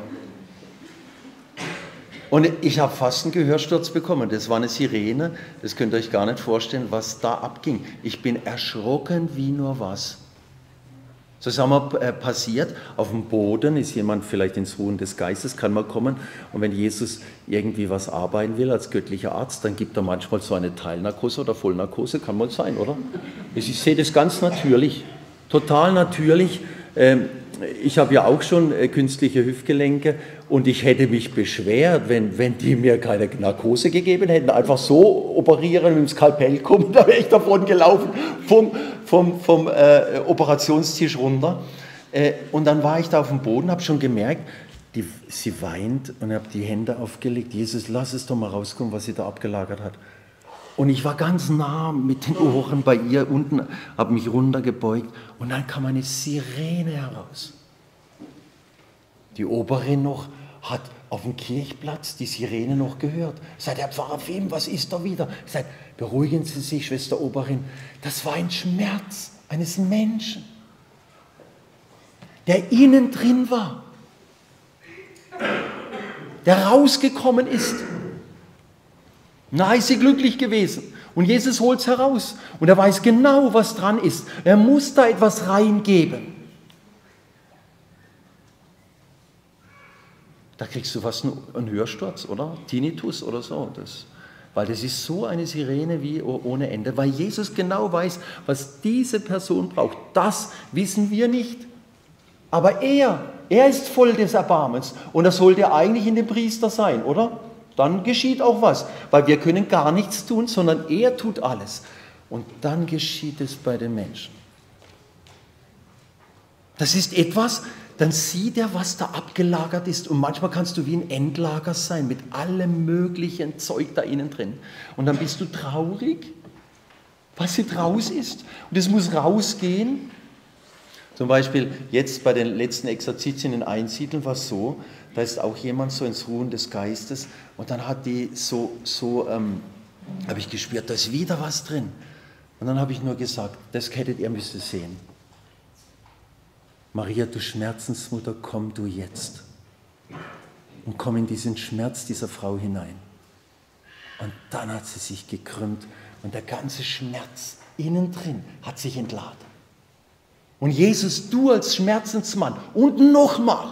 Und ich habe fast einen Gehörsturz bekommen. Das war eine Sirene. Das könnt ihr euch gar nicht vorstellen, was da abging. Ich bin erschrocken wie nur was. So ist einmal äh, passiert, auf dem Boden ist jemand vielleicht ins Ruhen des Geistes, kann man kommen. Und wenn Jesus irgendwie was arbeiten will als göttlicher Arzt, dann gibt er manchmal so eine Teilnarkose oder Vollnarkose, kann mal sein, oder? Ich sehe das ganz natürlich, total natürlich. Ähm, Ich habe ja auch schon äh, künstliche Hüftgelenke und ich hätte mich beschwert, wenn, wenn die mir keine Narkose gegeben hätten, einfach so operieren, mit dem Skalpell kommen, da wäre ich davon gelaufen, vom, vom, vom äh, Operationstisch runter. Äh, und dann war ich da auf dem Boden, habe schon gemerkt, die, sie weint und habe die Hände aufgelegt. Jesus, lass es doch mal rauskommen, was sie da abgelagert hat. Und ich war ganz nah mit den Ohren bei ihr unten, habe mich runtergebeugt und dann kam eine Sirene heraus. Die Oberin noch hat auf dem Kirchplatz die Sirene noch gehört. Sagt, Herr Pfarrer Fehm, was ist da wieder? Sagt, beruhigen Sie sich, Schwester Oberin. Das war ein Schmerz eines Menschen, der innen drin war, der rausgekommen ist. Na, ist sie glücklich gewesen. Und Jesus holt es heraus. Und er weiß genau, was dran ist. Er muss da etwas reingeben. Da kriegst du fast einen Hörsturz, oder? Tinnitus oder so. Das, weil das ist so eine Sirene wie ohne Ende. Weil Jesus genau weiß, was diese Person braucht. Das wissen wir nicht. Aber er, er ist voll des Erbarmens. Und das sollte eigentlich in dem Priester sein, oder? Dann geschieht auch was, weil wir können gar nichts tun, sondern er tut alles. Und dann geschieht es bei den Menschen. Das ist etwas, dann sieht er, was da abgelagert ist. Und manchmal kannst du wie ein Endlager sein, mit allem möglichen Zeug da innen drin. Und dann bist du traurig, was jetzt raus ist. Und es muss rausgehen. Zum Beispiel jetzt bei den letzten Exerzitien in Einsiedeln war es so, da ist auch jemand so ins Ruhen des Geistes und dann hat die so, so ähm, habe ich gespürt, da ist wieder was drin. Und dann habe ich nur gesagt, das hättet ihr müsst sehen. Maria, du Schmerzensmutter, komm du jetzt und komm in diesen Schmerz dieser Frau hinein. Und dann hat sie sich gekrümmt und der ganze Schmerz innen drin hat sich entladen. Und Jesus, du als Schmerzensmann und nochmal,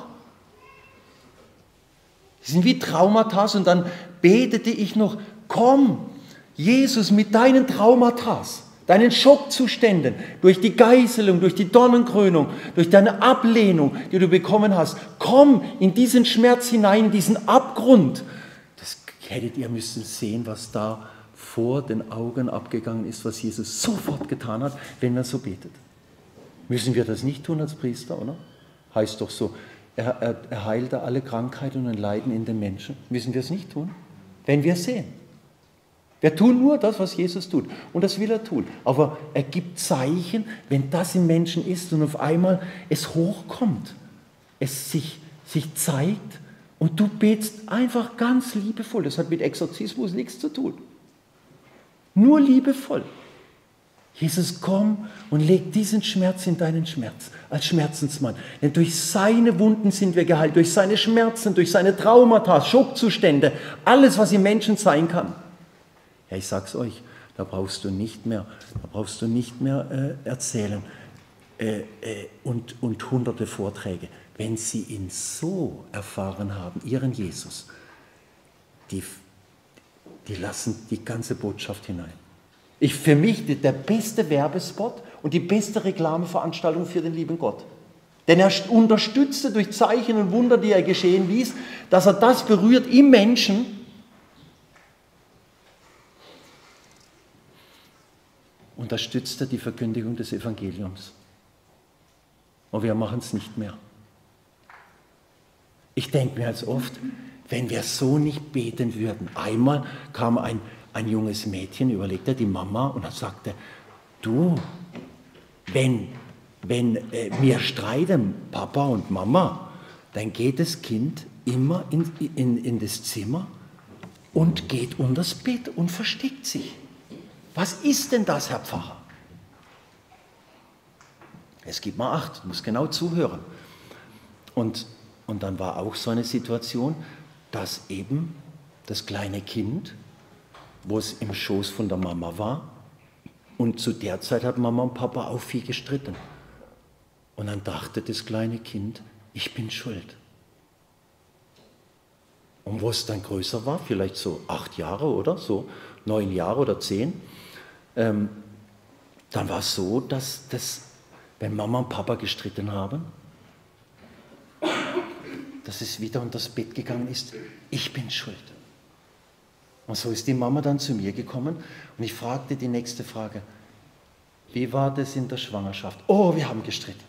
die sind wie Traumata und dann betete ich noch, komm, Jesus, mit deinen Traumata, deinen Schockzuständen, durch die Geißelung, durch die Dornenkrönung, durch deine Ablehnung, die du bekommen hast, komm in diesen Schmerz hinein, in diesen Abgrund. Das hättet ihr müssen sehen, was da vor den Augen abgegangen ist, was Jesus sofort getan hat, wenn er so betet. Müssen wir das nicht tun als Priester, oder? Heißt doch so, er, er, er heilte alle Krankheiten und Leiden in den Menschen. Müssen wir es nicht tun? Wenn wir sehen. Wir tun nur das, was Jesus tut. Und das will er tun. Aber er gibt Zeichen, wenn das im Menschen ist und auf einmal es hochkommt, es sich, sich zeigt und du betest einfach ganz liebevoll. Das hat mit Exorzismus nichts zu tun. Nur liebevoll. Jesus, komm und leg diesen Schmerz in deinen Schmerz, als Schmerzensmann. Denn durch seine Wunden sind wir geheilt, durch seine Schmerzen, durch seine Traumata, Schockzustände, alles, was im Menschen sein kann. Ja, ich sag's euch, da brauchst du nicht mehr, da brauchst du nicht mehr äh, erzählen äh, äh, und, und hunderte Vorträge. Wenn sie ihn so erfahren haben, ihren Jesus, die, die lassen die ganze Botschaft hinein. Ich, für mich der beste Werbespot und die beste Reklameveranstaltung für den lieben Gott. Denn er unterstützte durch Zeichen und Wunder, die er geschehen ließ, dass er das berührt im Menschen. Unterstützte die Verkündigung des Evangeliums. Und wir machen es nicht mehr. Ich denke mir als oft, wenn wir so nicht beten würden. Einmal kam ein, ein junges Mädchen, überlegte die Mama und sagte, du, wenn, wenn äh, wir streiten, Papa und Mama, dann geht das Kind immer in, in, in das Zimmer und geht unter das Bett und versteckt sich. Was ist denn das, Herr Pfarrer? Es gibt mal acht, du musst genau zuhören. Und, und dann war auch so eine Situation, dass eben das kleine Kind, wo es im Schoß von der Mama war, und zu der Zeit hat Mama und Papa auch viel gestritten. Und dann dachte das kleine Kind, ich bin schuld. Und wo es dann größer war, vielleicht so acht Jahre oder so, neun Jahre oder zehn, ähm, dann war es so, dass das, wenn Mama und Papa gestritten haben, dass es wieder unter das Bett gegangen ist, ich bin schuld. Und so ist die Mama dann zu mir gekommen und ich fragte die nächste Frage, wie war das in der Schwangerschaft? Oh, wir haben gestritten.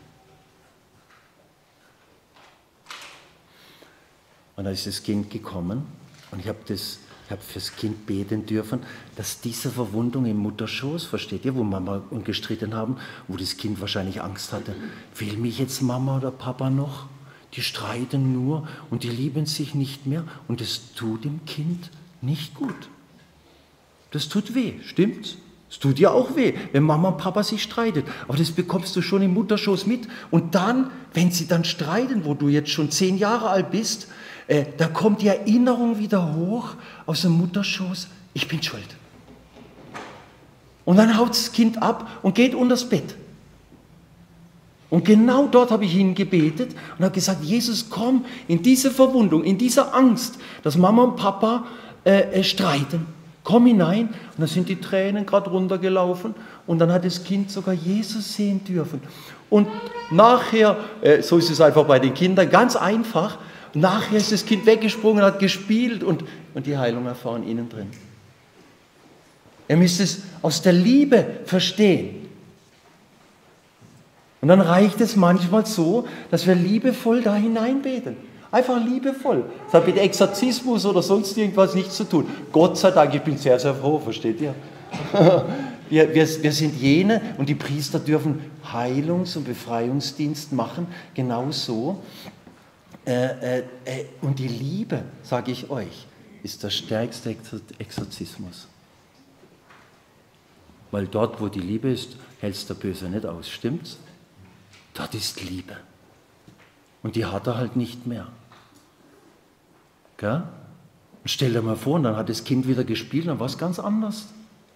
Und da ist das Kind gekommen und ich habe das, ich habe fürs Kind beten dürfen, dass diese Verwundung im Mutterschoß, versteht ihr, wo Mama und gestritten haben, wo das Kind wahrscheinlich Angst hatte, will mich jetzt Mama oder Papa noch? Die streiten nur und die lieben sich nicht mehr und es tut dem Kind nicht gut. Das tut weh, stimmt's? Es tut ja auch weh, wenn Mama und Papa sich streiten. Aber das bekommst du schon im Mutterschoß mit. Und dann, wenn sie dann streiten, wo du jetzt schon zehn Jahre alt bist, äh, da kommt die Erinnerung wieder hoch aus dem Mutterschoß, ich bin schuld. Und dann haut das Kind ab und geht unters Bett. Und genau dort habe ich ihn gebetet und habe gesagt, Jesus, komm in diese Verwundung, in diese Angst, dass Mama und Papa äh, streiten. Komm hinein. Und dann sind die Tränen gerade runtergelaufen und dann hat das Kind sogar Jesus sehen dürfen. Und nachher, äh, so ist es einfach bei den Kindern, ganz einfach, nachher ist das Kind weggesprungen, hat gespielt und, und die Heilung erfahren innen drin. Ihr müsst es aus der Liebe verstehen. Und dann reicht es manchmal so, dass wir liebevoll da hineinbeten. Einfach liebevoll. Das hat mit Exorzismus oder sonst irgendwas nichts zu tun. Gott sei Dank, ich bin sehr, sehr froh, versteht ihr? wir, wir, wir sind jene und die Priester dürfen Heilungs- und Befreiungsdienst machen, genauso. Äh, äh, äh, und die Liebe, sage ich euch, ist der stärkste Exorzismus. Weil dort, wo die Liebe ist, hält es der Böse nicht aus, stimmt's? Dort ist Liebe. Und die hat er halt nicht mehr. Gell? Und stell dir mal vor, und dann hat das Kind wieder gespielt, dann war es ganz anders.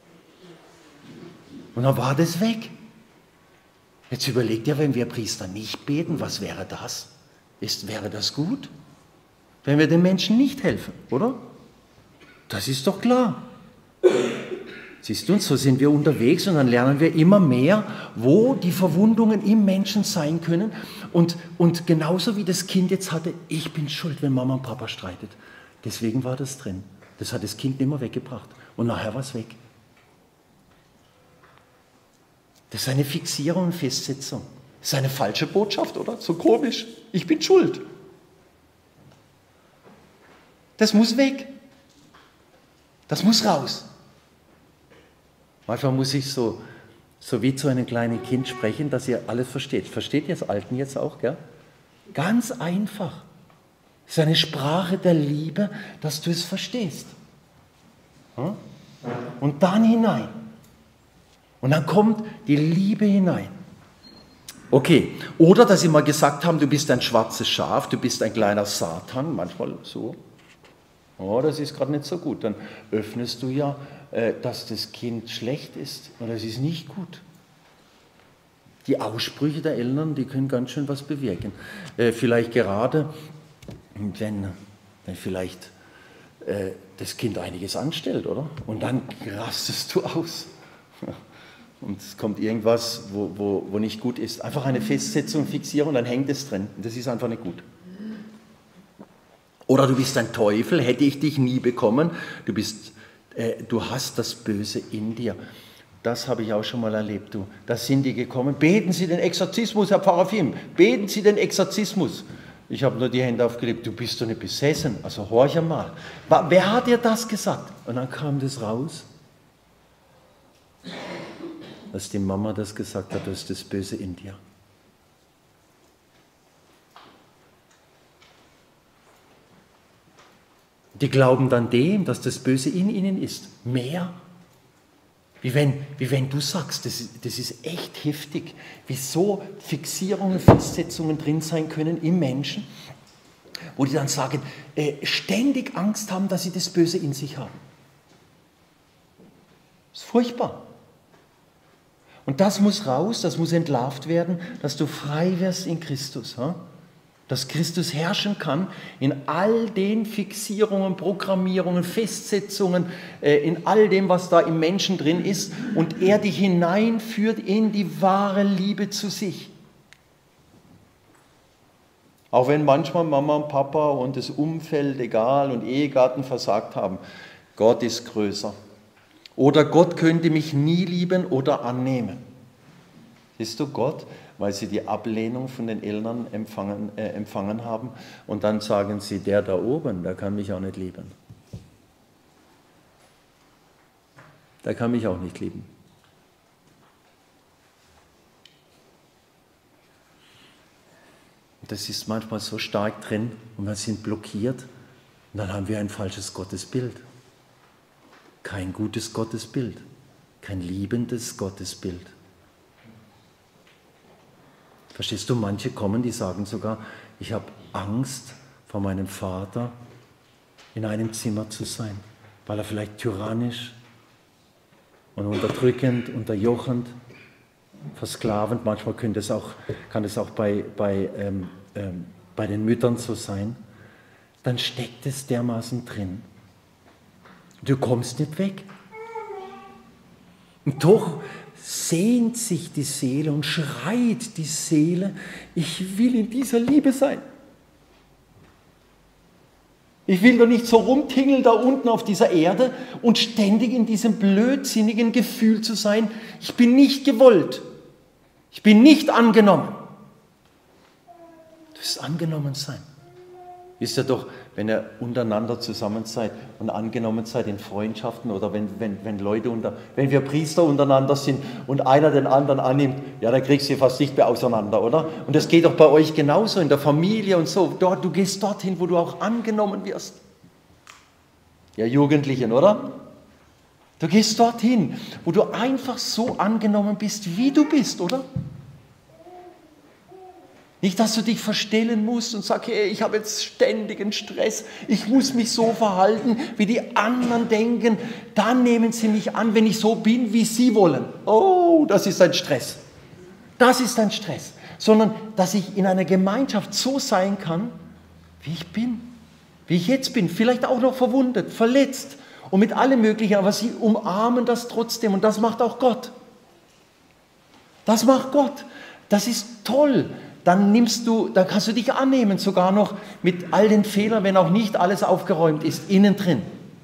Und dann war das weg. Jetzt überlegt ihr, wenn wir Priester nicht beten, was wäre das? Ist, wäre das gut? Wenn wir den Menschen nicht helfen, oder? Das ist doch klar. Siehst du, und so sind wir unterwegs und dann lernen wir immer mehr, wo die Verwundungen im Menschen sein können. Und, und genauso wie das Kind jetzt hatte, ich bin schuld, wenn Mama und Papa streitet. Deswegen war das drin. Das hat das Kind immer weggebracht. Und nachher war es weg. Das ist eine Fixierung und Festsetzung. Das ist eine falsche Botschaft, oder? So komisch. Ich bin schuld. Das muss weg. Das muss raus. Manchmal muss ich so, so wie zu einem kleinen Kind sprechen, dass ihr alles versteht. Versteht ihr das Alten jetzt auch, gell? Ganz einfach. Es ist eine Sprache der Liebe, dass du es verstehst. Und dann hinein. Und dann kommt die Liebe hinein. Okay, oder dass sie mal gesagt haben, du bist ein schwarzes Schaf, du bist ein kleiner Satan, manchmal so. Oh, das ist gerade nicht so gut. Dann öffnest du ja, äh, dass das Kind schlecht ist oder es ist nicht gut. Die Aussprüche der Eltern, die können ganz schön was bewirken. Äh, vielleicht gerade, wenn, wenn vielleicht äh, das Kind einiges anstellt, oder? Und dann rastest du aus. Und es kommt irgendwas, wo, wo, wo nicht gut ist. Einfach eine Festsetzung fixieren und dann hängt es drin. Und das ist einfach nicht gut. Oder du bist ein Teufel, hätte ich dich nie bekommen. Du, bist, äh, du hast das Böse in dir. Das habe ich auch schon mal erlebt. Du. Da sind die gekommen. Beten Sie den Exorzismus, Herr Pfarrer Fiem. Beten Sie den Exorzismus. Ich habe nur die Hände aufgelegt. Du bist doch nicht besessen. Also horch einmal. Wer hat dir das gesagt? Und dann kam das raus. Als die Mama das gesagt hat, du hast das Böse in dir. Die glauben dann dem, dass das Böse in ihnen ist. Mehr. Wie wenn, wie wenn du sagst, das ist, das ist echt heftig, wie so Fixierungen, Festsetzungen drin sein können im Menschen, wo die dann sagen, äh, ständig Angst haben, dass sie das Böse in sich haben. Das ist furchtbar. Und das muss raus, das muss entlarvt werden, dass du frei wirst in Christus. Hm? Dass Christus herrschen kann in all den Fixierungen, Programmierungen, Festsetzungen, äh, in all dem, was da im Menschen drin ist und er dich hineinführt in die wahre Liebe zu sich. Auch wenn manchmal Mama und Papa und das Umfeld, egal, und Ehegatten versagt haben, Gott ist größer. Oder Gott könnte mich nie lieben oder annehmen. Siehst du, Gott, weil sie die Ablehnung von den Eltern empfangen, äh, empfangen haben und dann sagen sie, der da oben, der kann mich auch nicht lieben. Der kann mich auch nicht lieben. Das ist manchmal so stark drin und wir sind blockiert und dann haben wir ein falsches Gottesbild. Kein gutes Gottesbild, kein liebendes Gottesbild. Verstehst du, manche kommen, die sagen sogar, ich habe Angst vor meinem Vater in einem Zimmer zu sein, weil er vielleicht tyrannisch und unterdrückend, unterjochend, versklavend, manchmal kann das auch, kann das auch bei, bei, ähm, ähm, bei den Müttern so sein, dann steckt es dermaßen drin. Du kommst nicht weg. Und doch sehnt sich die Seele und schreit die Seele, ich will in dieser Liebe sein. Ich will doch nicht so rumtingeln da unten auf dieser Erde und ständig in diesem blödsinnigen Gefühl zu sein, ich bin nicht gewollt, ich bin nicht angenommen. Du wirst angenommen sein. Wisst ihr doch, wenn ihr untereinander zusammen seid und angenommen seid in Freundschaften oder wenn, wenn, wenn Leute unter, wenn wir Priester untereinander sind und einer den anderen annimmt, ja, dann kriegst du fast nicht mehr auseinander, oder? Und das geht doch bei euch genauso in der Familie und so. Dort, du gehst dorthin, wo du auch angenommen wirst. Ja, Jugendlichen, oder? Du gehst dorthin, wo du einfach so angenommen bist, wie du bist, oder? Nicht, dass du dich verstellen musst und sagst, hey, ich habe jetzt ständigen Stress, ich muss mich so verhalten, wie die anderen denken, dann nehmen sie mich an, wenn ich so bin, wie sie wollen. Oh, das ist ein Stress. Das ist ein Stress. Sondern, dass ich in einer Gemeinschaft so sein kann, wie ich bin, wie ich jetzt bin, vielleicht auch noch verwundet, verletzt und mit allem Möglichen, aber sie umarmen das trotzdem und das macht auch Gott. Das macht Gott. Das ist toll. Dann nimmst du, dann kannst du dich annehmen, sogar noch mit all den Fehlern, wenn auch nicht alles aufgeräumt ist, innen drin.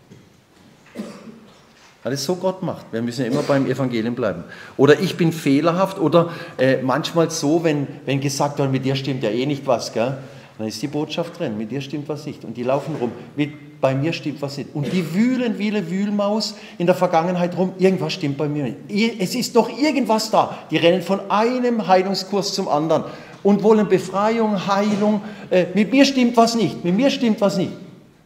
Weil es so Gott macht. Wir müssen ja immer beim Evangelium bleiben. Oder ich bin fehlerhaft oder äh, manchmal so, wenn, wenn gesagt wird, mit dir stimmt ja eh nicht was, gell? Dann ist die Botschaft drin, mit dir stimmt was nicht. Und die laufen rum, mit, bei mir stimmt was nicht. Und die wühlen wie eine Wühlmaus in der Vergangenheit rum, irgendwas stimmt bei mir nicht. Es ist doch irgendwas da. Die rennen von einem Heilungskurs zum anderen und wollen Befreiung, Heilung. Äh, mit mir stimmt was nicht, mit mir stimmt was nicht.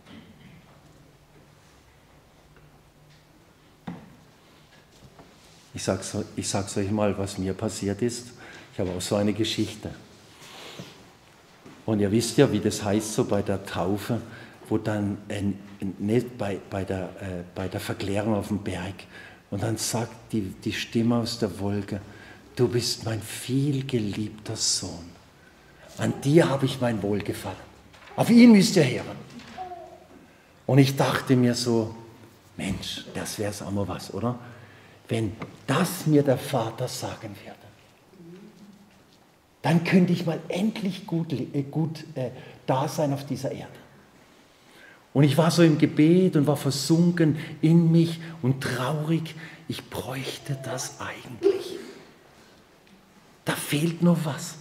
Ich sage ich sag's euch mal, was mir passiert ist. Ich habe auch so eine Geschichte. Und ihr wisst ja, wie das heißt so bei der Taufe, wo dann äh, nicht bei, bei, der, äh, bei der Verklärung auf dem Berg, und dann sagt die, die Stimme aus der Wolke, du bist mein vielgeliebter Sohn. An dir habe ich mein Wohlgefallen. Auf ihn müsst ihr hören. Und ich dachte mir so, Mensch, das wäre es auch mal was, oder? Wenn das mir der Vater sagen würde, dann könnte ich mal endlich gut, äh, gut äh, da sein auf dieser Erde. Und ich war so im Gebet und war versunken in mich und traurig. Ich bräuchte das eigentlich. Da fehlt noch was.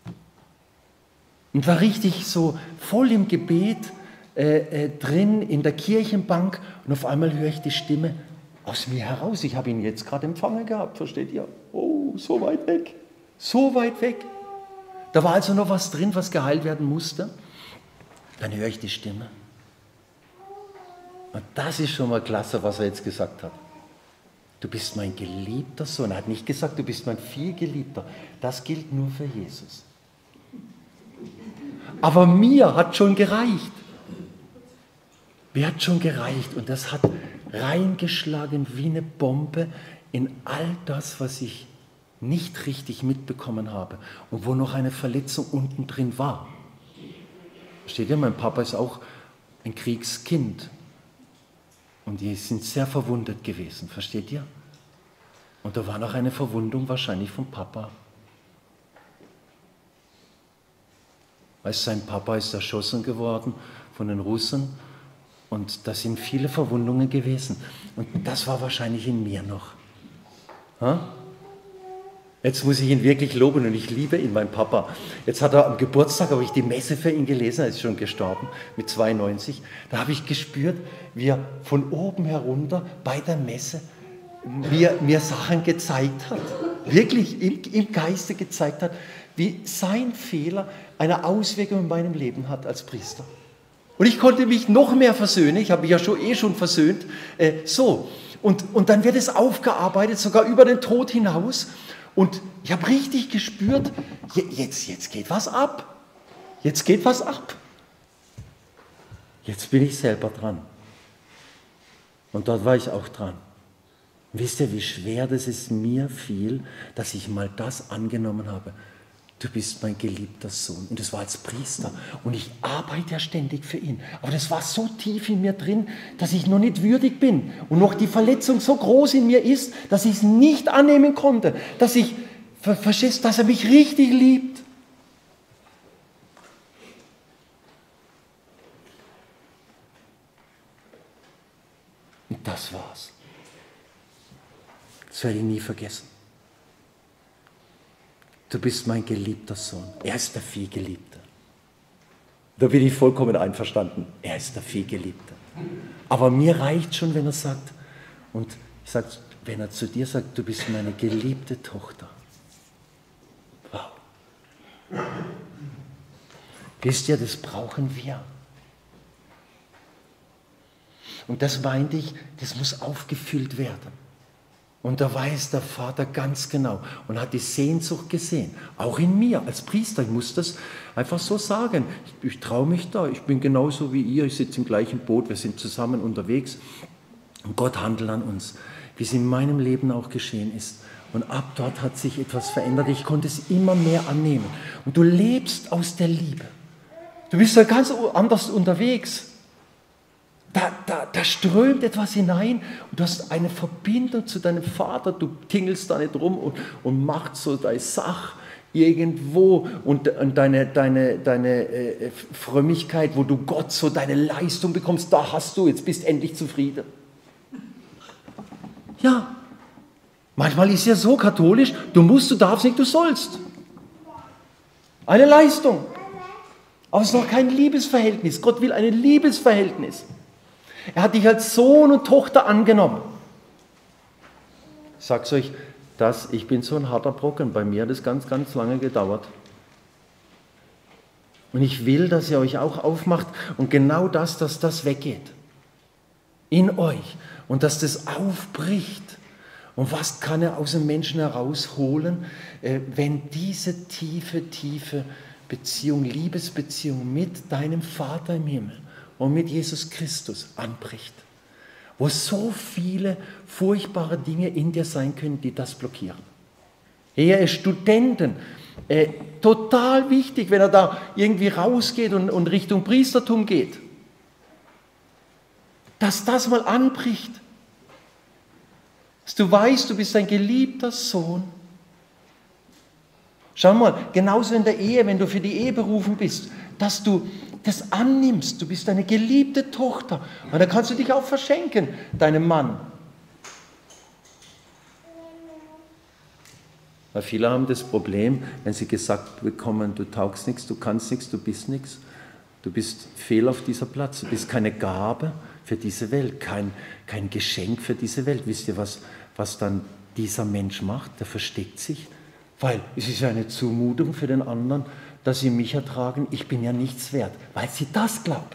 Und war richtig so voll im Gebet äh, äh, drin in der Kirchenbank und auf einmal höre ich die Stimme aus mir heraus. Ich habe ihn jetzt gerade empfangen gehabt, versteht ihr? Oh, so weit weg, so weit weg. Da war also noch was drin, was geheilt werden musste. Dann höre ich die Stimme. Und das ist schon mal klasse, was er jetzt gesagt hat. Du bist mein geliebter Sohn. Er hat nicht gesagt, du bist mein vielgeliebter. Das gilt nur für Jesus. Aber mir hat schon gereicht. Mir hat schon gereicht. Und das hat reingeschlagen wie eine Bombe in all das, was ich nicht richtig mitbekommen habe und wo noch eine Verletzung unten drin war. Versteht ihr, mein Papa ist auch ein Kriegskind und die sind sehr verwundet gewesen, versteht ihr? Und da war noch eine Verwundung wahrscheinlich vom Papa. Weißt, sein Papa ist erschossen geworden von den Russen und da sind viele Verwundungen gewesen und das war wahrscheinlich in mir noch. Ha? Jetzt muss ich ihn wirklich loben und ich liebe ihn, mein Papa. Jetzt hat er am Geburtstag, habe ich die Messe für ihn gelesen, er ist schon gestorben, mit zweiundneunzig. Da habe ich gespürt, wie er von oben herunter bei der Messe mir, mir Sachen gezeigt hat. Wirklich im, im Geiste gezeigt hat, wie sein Fehler eine Auswirkung in meinem Leben hat als Priester. Und ich konnte mich noch mehr versöhnen, ich habe mich ja schon, eh schon versöhnt. Äh, so, und, und dann wird es aufgearbeitet, sogar über den Tod hinaus. Und ich habe richtig gespürt, jetzt, jetzt geht was ab. Jetzt geht was ab. Jetzt bin ich selber dran. Und dort war ich auch dran. Und wisst ihr, wie schwer das es mir fiel, dass ich mal das angenommen habe. Du bist mein geliebter Sohn. Und das war als Priester. Und ich arbeite ja ständig für ihn. Aber das war so tief in mir drin, dass ich noch nicht würdig bin. Und noch die Verletzung so groß in mir ist, dass ich es nicht annehmen konnte. Dass ich, ver verstehst, dass er mich richtig liebt. Und das war's. Das werde ich nie vergessen. Du bist mein geliebter Sohn. Er ist der Vielgeliebte. Da bin ich vollkommen einverstanden. Er ist der Vielgeliebte. Aber mir reicht schon, wenn er sagt, und ich sage, wenn er zu dir sagt, du bist meine geliebte Tochter. Wow. Wisst ihr, das brauchen wir. Und das meinte ich, das muss aufgefüllt werden. Und da weiß der Vater ganz genau und hat die Sehnsucht gesehen, auch in mir als Priester. Ich muss das einfach so sagen. Ich, ich traue mich da, ich bin genauso wie ihr, ich sitze im gleichen Boot, wir sind zusammen unterwegs. Und Gott handelt an uns, wie es in meinem Leben auch geschehen ist. Und ab dort hat sich etwas verändert, ich konnte es immer mehr annehmen. Und du lebst aus der Liebe. Du bist ja ganz anders unterwegs. Da, da, da strömt etwas hinein und du hast eine Verbindung zu deinem Vater. Du tingelst da nicht rum und, und machst so deine Sache irgendwo und, und deine, deine, deine äh, Frömmigkeit, wo du Gott so deine Leistung bekommst, da hast du, jetzt bist endlich zufrieden. Ja, manchmal ist es ja so katholisch, du musst, du darfst nicht, du sollst. Eine Leistung. Aber es ist noch kein Liebesverhältnis. Gott will ein Liebesverhältnis. Er hat dich als Sohn und Tochter angenommen. Ich sage es euch, das, ich bin so ein harter Brocken. Bei mir hat es ganz, ganz lange gedauert. Und ich will, dass ihr euch auch aufmacht und genau das, dass das weggeht. In euch. Und dass das aufbricht. Und was kann er aus dem Menschen herausholen, wenn diese tiefe, tiefe Beziehung, Liebesbeziehung mit deinem Vater im Himmel und mit Jesus Christus anbricht, wo so viele furchtbare Dinge in dir sein können, die das blockieren. Ihr Studenten, äh, total wichtig, wenn er da irgendwie rausgeht und, und Richtung Priestertum geht. dass das mal anbricht. Dass du weißt, du bist ein geliebter Sohn. Schau mal, genauso in der Ehe, wenn du für die Ehe berufen bist, dass du das annimmst. Du bist eine geliebte Tochter. Und dann kannst du dich auch verschenken, deinem Mann. Weil viele haben das Problem, wenn sie gesagt bekommen, du taugst nichts, du kannst nichts, du bist nichts. Du bist fehl auf dieser Platz. Du bist keine Gabe für diese Welt, kein, kein Geschenk für diese Welt. Wisst ihr, was, was dann dieser Mensch macht? Der versteckt sich. Weil es ist ja eine Zumutung für den anderen, dass sie mich ertragen, ich bin ja nichts wert, weil sie das glauben.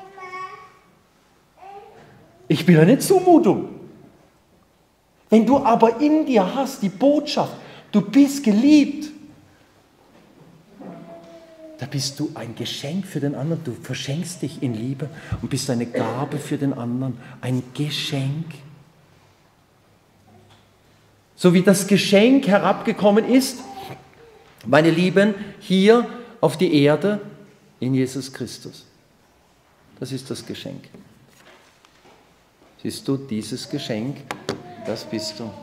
Ich bin eine Zumutung. Wenn du aber in dir hast die Botschaft, du bist geliebt, da bist du ein Geschenk für den anderen, du verschenkst dich in Liebe und bist eine Gabe für den anderen, ein Geschenk. So wie das Geschenk herabgekommen ist, meine Lieben, hier auf die Erde in Jesus Christus. Das ist das Geschenk. Siehst du, dieses Geschenk, das bist du.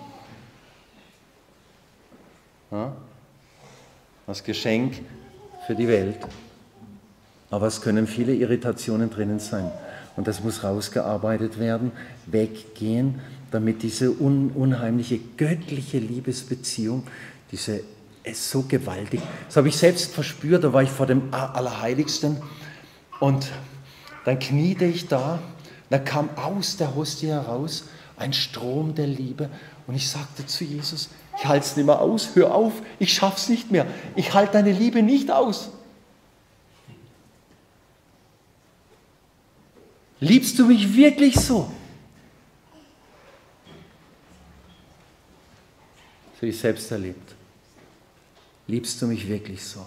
Ja? Das Geschenk für die Welt. Aber es können viele Irritationen drinnen sein. Und das muss rausgearbeitet werden, weggehen, damit diese un unheimliche göttliche Liebesbeziehung, diese ist so gewaltig. Das habe ich selbst verspürt, da war ich vor dem Allerheiligsten und dann kniete ich da, da kam aus der Hostie heraus ein Strom der Liebe und ich sagte zu Jesus, ich halte es nicht mehr aus, hör auf, ich schaff's nicht mehr, ich halte deine Liebe nicht aus. Liebst du mich wirklich so? So ich selbst erlebt. Liebst du mich wirklich so?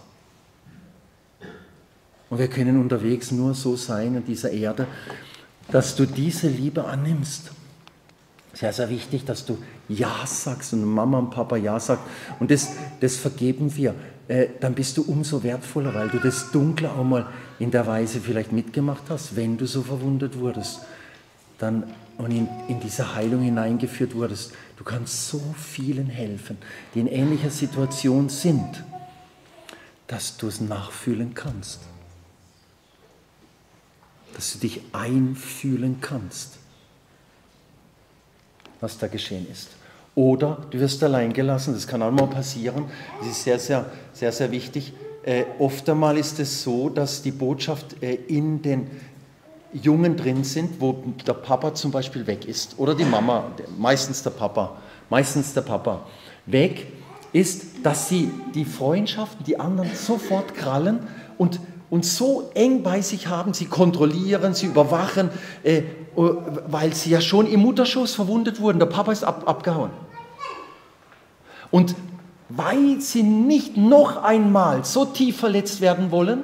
Und wir können unterwegs nur so sein in dieser Erde, dass du diese Liebe annimmst. Sehr, sehr wichtig, dass du Ja sagst und Mama und Papa Ja sagt. Und das, das vergeben wir. Äh, dann bist du umso wertvoller, weil du das Dunkle auch mal in der Weise vielleicht mitgemacht hast, wenn du so verwundet wurdest. Dann und in, in diese Heilung hineingeführt wurdest. Du kannst so vielen helfen, die in ähnlicher Situation sind, dass du es nachfühlen kannst. Dass du dich einfühlen kannst, was da geschehen ist. Oder du wirst allein gelassen, das kann auch mal passieren. Das ist sehr, sehr, sehr, sehr wichtig. Äh, oft einmal ist es so, dass die Botschaft äh, in den Jungen drin sind, wo der Papa zum Beispiel weg ist oder die Mama, meistens der Papa, meistens der Papa weg ist, dass sie die Freundschaften, die anderen sofort krallen und, und so eng bei sich haben, sie kontrollieren, sie überwachen, äh, weil sie ja schon im Mutterschoß verwundet wurden, der Papa ist ab, abgehauen. Und weil sie nicht noch einmal so tief verletzt werden wollen,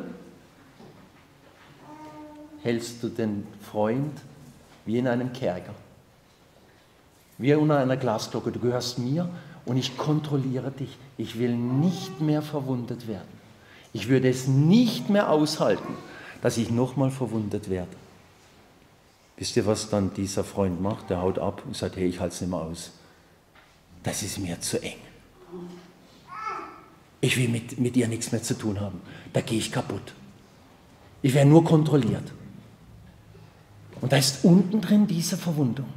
hältst du den Freund wie in einem Kerker, wie unter einer Glasglocke. Du gehörst mir und ich kontrolliere dich. Ich will nicht mehr verwundet werden. Ich würde es nicht mehr aushalten, dass ich nochmal verwundet werde. Wisst ihr, was dann dieser Freund macht? Der haut ab und sagt, hey, ich halte es nicht mehr aus. Das ist mir zu eng. Ich will mit, mit ihr nichts mehr zu tun haben. Da gehe ich kaputt. Ich werde nur kontrolliert. Und da ist unten drin diese Verwundung,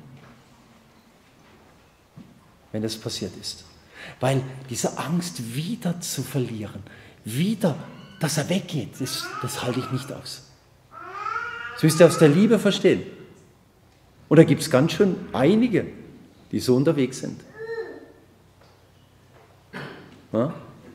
wenn das passiert ist. Weil diese Angst, wieder zu verlieren, wieder, dass er weggeht, das, das halte ich nicht aus. Das müsst ihr aus der Liebe verstehen. Und da gibt es ganz schön einige, die so unterwegs sind. Ja?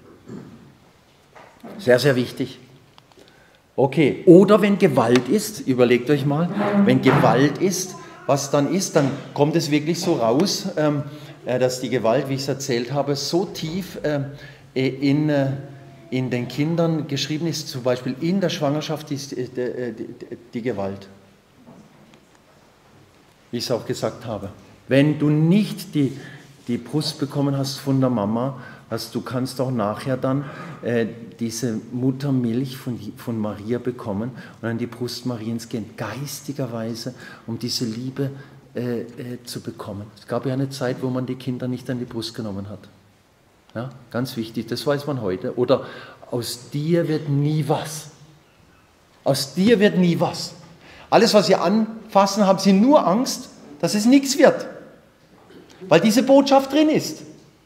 Sehr, sehr wichtig. Okay, oder wenn Gewalt ist, überlegt euch mal, wenn Gewalt ist, was dann ist, dann kommt es wirklich so raus, ähm, äh, dass die Gewalt, wie ich es erzählt habe, so tief äh, in, äh, in den Kindern geschrieben ist, zum Beispiel in der Schwangerschaft ist die, die, die, die Gewalt. Wie ich es auch gesagt habe. Wenn du nicht die, die Brust bekommen hast von der Mama, also du kannst auch nachher dann äh, diese Muttermilch von, von Maria bekommen und an die Brust Mariens gehen, geistigerweise, um diese Liebe äh, äh, zu bekommen. Es gab ja eine Zeit, wo man die Kinder nicht an die Brust genommen hat. Ja, ganz wichtig, das weiß man heute. Oder aus dir wird nie was. Aus dir wird nie was. Alles, was sie anfassen, haben sie nur Angst, dass es nichts wird. Weil diese Botschaft drin ist.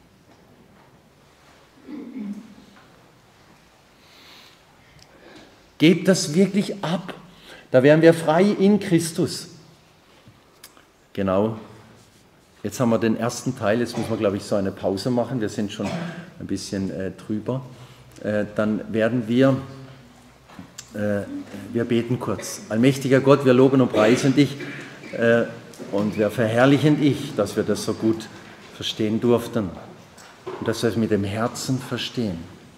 Gebt das wirklich ab. Da wären wir frei in Christus. Genau. Jetzt haben wir den ersten Teil. Jetzt müssen wir, glaube ich, so eine Pause machen. Wir sind schon ein bisschen äh, drüber. Äh, dann werden wir, äh, wir beten kurz. Allmächtiger Gott, wir loben und preisen dich. Äh, Und wir verherrlichen dich, dass wir das so gut verstehen durften und dass wir es mit dem Herzen verstehen.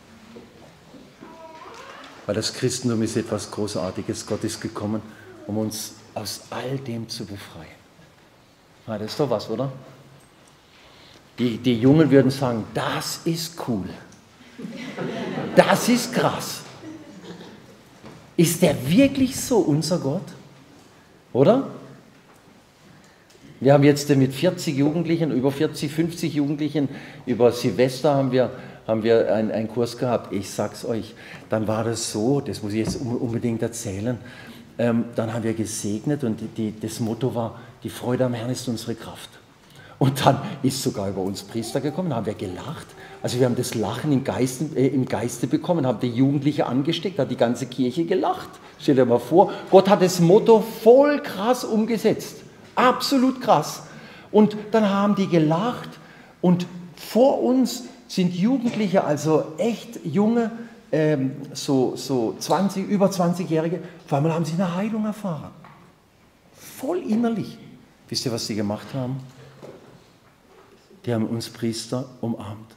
Weil das Christentum ist etwas Großartiges. Gott ist gekommen, um uns aus all dem zu befreien. Ah, das ist doch was, oder? Die, die Jungen würden sagen, das ist cool. Das ist krass. Ist der wirklich so unser Gott? Oder? Wir haben jetzt mit vierzig Jugendlichen, über vierzig, fünfzig Jugendlichen, über Silvester haben wir, haben wir einen, einen Kurs gehabt. Ich sag's euch, dann war das so, das muss ich jetzt unbedingt erzählen, ähm, dann haben wir gesegnet und die, die, das Motto war, die Freude am Herrn ist unsere Kraft. Und dann ist sogar über uns Priester gekommen, haben wir gelacht. Also wir haben das Lachen im Geiste, äh, im Geiste bekommen, haben die Jugendliche angesteckt, hat die ganze Kirche gelacht. Stell dir mal vor, Gott hat das Motto voll krass umgesetzt. Absolut krass. Und dann haben die gelacht und vor uns sind Jugendliche, also echt junge, ähm, so, so zwanzig, über zwanzigjährige, auf einmal haben sie eine Heilung erfahren. Voll innerlich. Wisst ihr, was die gemacht haben? Die haben uns Priester umarmt.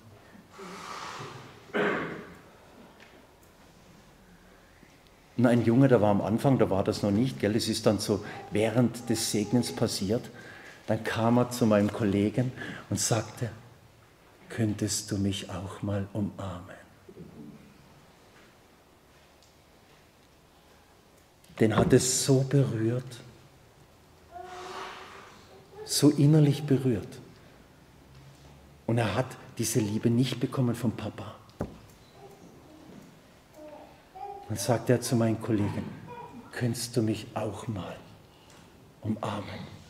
Und ein Junge, der war am Anfang, da war das noch nicht, gell? Es ist dann so während des Segnens passiert. Dann kam er zu meinem Kollegen und sagte, könntest du mich auch mal umarmen? Den hat es so berührt, so innerlich berührt. Und er hat diese Liebe nicht bekommen vom Papa. Dann sagt er zu meinen Kollegen, könntest du mich auch mal umarmen?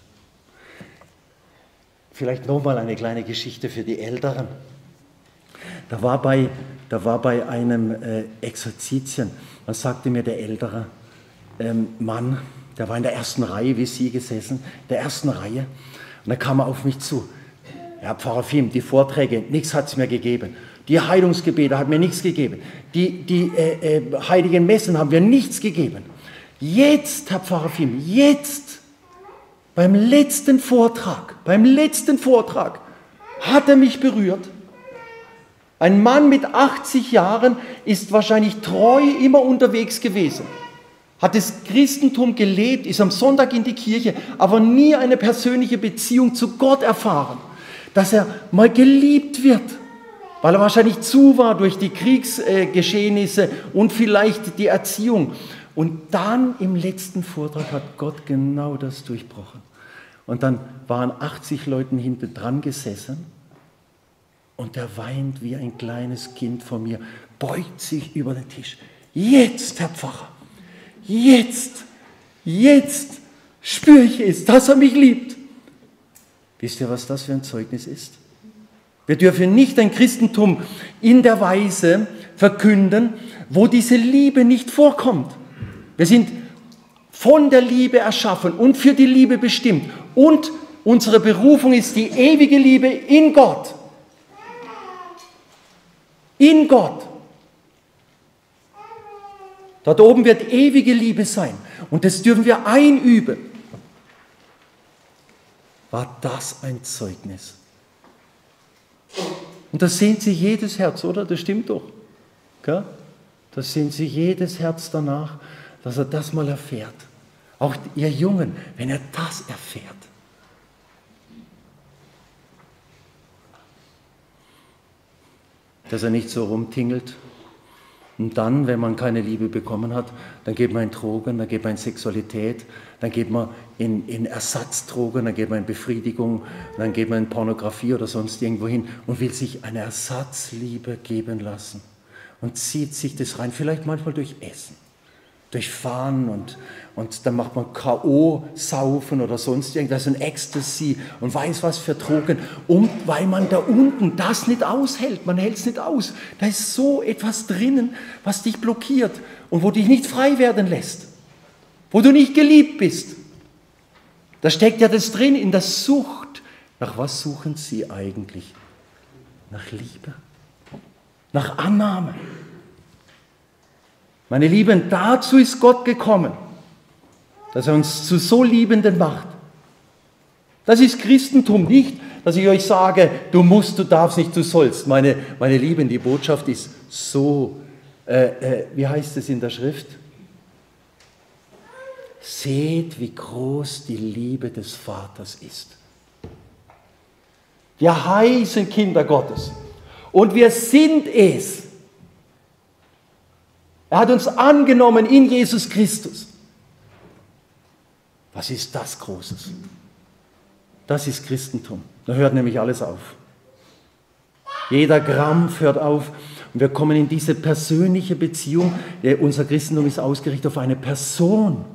Vielleicht nochmal eine kleine Geschichte für die Älteren. Da war bei, da war bei einem äh, Exerzitien, man sagte mir der ältere ähm, Mann, der war in der ersten Reihe, wie Sie gesessen, in der ersten Reihe. Und da kam er auf mich zu. Ja, Pfarrer Fiem, die Vorträge, nichts hat es mir gegeben. Die Heilungsgebete hat mir nichts gegeben. Die, die äh, äh, heiligen Messen haben mir nichts gegeben. Jetzt, Herr Pfarrer Fiem, jetzt, beim letzten Vortrag, beim letzten Vortrag hat er mich berührt. Ein Mann mit achtzig Jahren ist wahrscheinlich treu immer unterwegs gewesen, hat das Christentum gelebt, ist am Sonntag in die Kirche, aber nie eine persönliche Beziehung zu Gott erfahren, dass er mal geliebt wird, weil er wahrscheinlich zu war durch die Kriegsgeschehnisse und vielleicht die Erziehung. Und dann im letzten Vortrag hat Gott genau das durchbrochen. Und dann waren achtzig Leute hinten dran gesessen und er weint wie ein kleines Kind vor mir, beugt sich über den Tisch. Jetzt, Herr Pfarrer, jetzt, jetzt spüre ich es, dass er mich liebt. Wisst ihr, was das für ein Zeugnis ist? Wir dürfen nicht ein Christentum in der Weise verkünden, wo diese Liebe nicht vorkommt. Wir sind von der Liebe erschaffen und für die Liebe bestimmt. Und unsere Berufung ist die ewige Liebe in Gott. In Gott. Dort oben wird ewige Liebe sein. Und das dürfen wir einüben. War das ein Zeugnis? Und das sehnt sich jedes Herz, oder? Das stimmt doch. Gell? Das sehnt sich jedes Herz danach, dass er das mal erfährt. Auch ihr Jungen, wenn er das erfährt. dass er nicht so rumtingelt. Und dann, wenn man keine Liebe bekommen hat, dann geht man in Drogen, dann geht man in Sexualität, dann geht man in, in Ersatzdrogen, dann geht man in Befriedigung, dann geht man in Pornografie oder sonst irgendwo hin und will sich eine Ersatzliebe geben lassen und zieht sich das rein, vielleicht manchmal durch Essen, durch Fahren und, und dann macht man K O-Saufen oder sonst irgendwas, ein Ecstasy und weiß was für Drogen, und weil man da unten das nicht aushält, man hält es nicht aus, da ist so etwas drinnen, was dich blockiert und wo dich nicht frei werden lässt, wo du nicht geliebt bist. Da steckt ja das drin in der Sucht. Nach was suchen sie eigentlich? Nach Liebe, nach Annahme. Meine Lieben, dazu ist Gott gekommen, dass er uns zu so Liebenden macht. Das ist Christentum, nicht, dass ich euch sage, du musst, du darfst nicht, du sollst. Meine, meine Lieben, die Botschaft ist so, äh, äh, wie heißt es in der Schrift? Seht, wie groß die Liebe des Vaters ist. Wir heißen Kinder Gottes und wir sind es. Er hat uns angenommen in Jesus Christus. Was ist das Großes? Das ist Christentum. Da hört nämlich alles auf. Jeder Krampf hört auf und wir kommen in diese persönliche Beziehung. Unser Christentum ist ausgerichtet auf eine Person,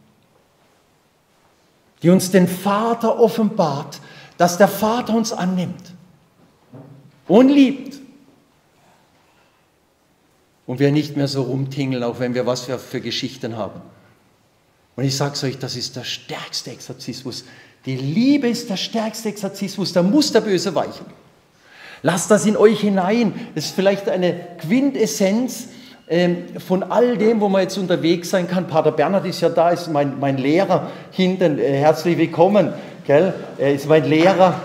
die uns den Vater offenbart, dass der Vater uns annimmt und liebt. Und wir nicht mehr so rumtingeln, auch wenn wir was für, für Geschichten haben. Und ich sage es euch, das ist der stärkste Exorzismus. Die Liebe ist der stärkste Exorzismus, da muss der Böse weichen. Lasst das in euch hinein. Das ist vielleicht eine Quintessenz ähm, von all dem, wo man jetzt unterwegs sein kann. Pater Bernhard ist ja da, ist mein, mein Lehrer hinten. Äh, herzlich willkommen. Gell? Er ist mein Lehrer.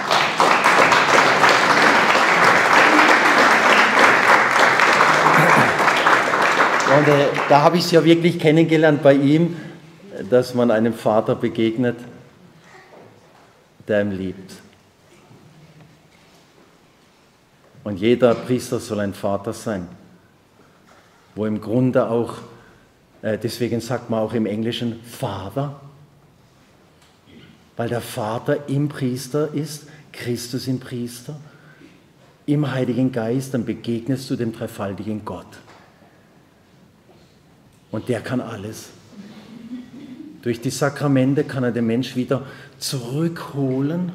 Und äh, da habe ich es ja wirklich kennengelernt bei ihm, dass man einem Vater begegnet, der ihn liebt. Und jeder Priester soll ein Vater sein, wo im Grunde auch, äh, deswegen sagt man auch im Englischen Vater, weil der Vater im Priester ist, Christus im Priester, im Heiligen Geist, dann begegnest du dem dreifaltigen Gott. Und der kann alles. Durch die Sakramente kann er den Mensch wieder zurückholen.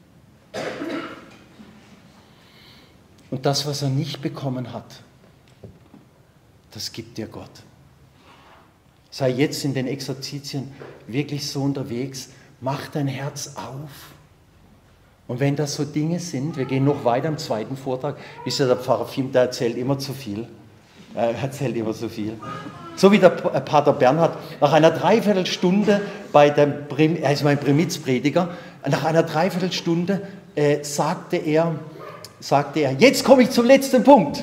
Und das, was er nicht bekommen hat, das gibt dir Gott. Sei jetzt in den Exerzitien wirklich so unterwegs, mach dein Herz auf. Und wenn das so Dinge sind, wir gehen noch weiter im zweiten Vortrag, ist ja der Pfarrer Fiem, der erzählt immer zu viel. Er erzählt immer so viel. So wie der Pater Bernhard, nach einer Dreiviertelstunde bei dem, Prim, er ist mein Primizprediger, nach einer Dreiviertelstunde äh, sagte er, sagte er, jetzt komme ich zum letzten Punkt.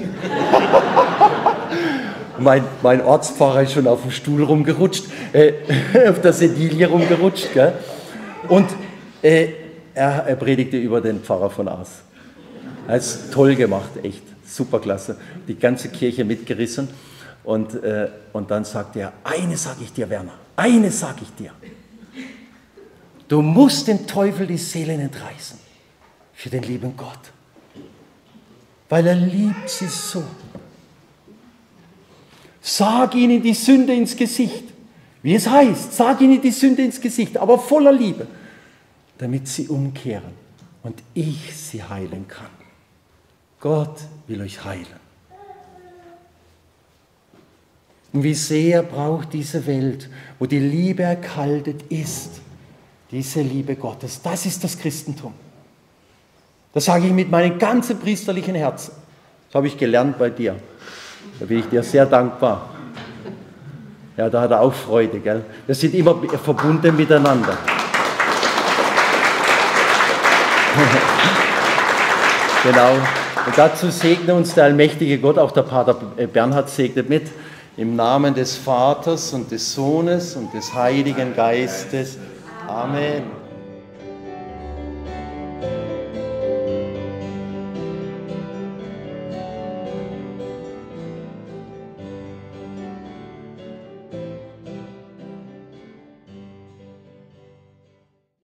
mein, mein Ortspfarrer ist schon auf dem Stuhl rumgerutscht, äh, auf der Sedilie rumgerutscht. Gell? Und äh, er, er predigte über den Pfarrer von Aas. Er hat es toll gemacht, echt. Superklasse, die ganze Kirche mitgerissen und, äh, und dann sagt er, eines sage ich dir, Werner, eines sage ich dir, du musst dem Teufel die Seelen entreißen für den lieben Gott, weil er liebt sie so. Sag ihnen die Sünde ins Gesicht, wie es heißt, sag ihnen die Sünde ins Gesicht, aber voller Liebe, damit sie umkehren und ich sie heilen kann. Gott will euch heilen. Und wie sehr braucht diese Welt, wo die Liebe erkaltet ist, diese Liebe Gottes. Das ist das Christentum. Das sage ich mit meinem ganzen priesterlichen Herzen. Das habe ich gelernt bei dir. Da bin ich dir sehr dankbar. Ja, da hat er auch Freude, gell? Wir sind immer verbunden miteinander. Genau. Und dazu segne uns der allmächtige Gott, auch der Pater Bernhard segnet mit, im Namen des Vaters und des Sohnes und des Heiligen Geistes. Amen.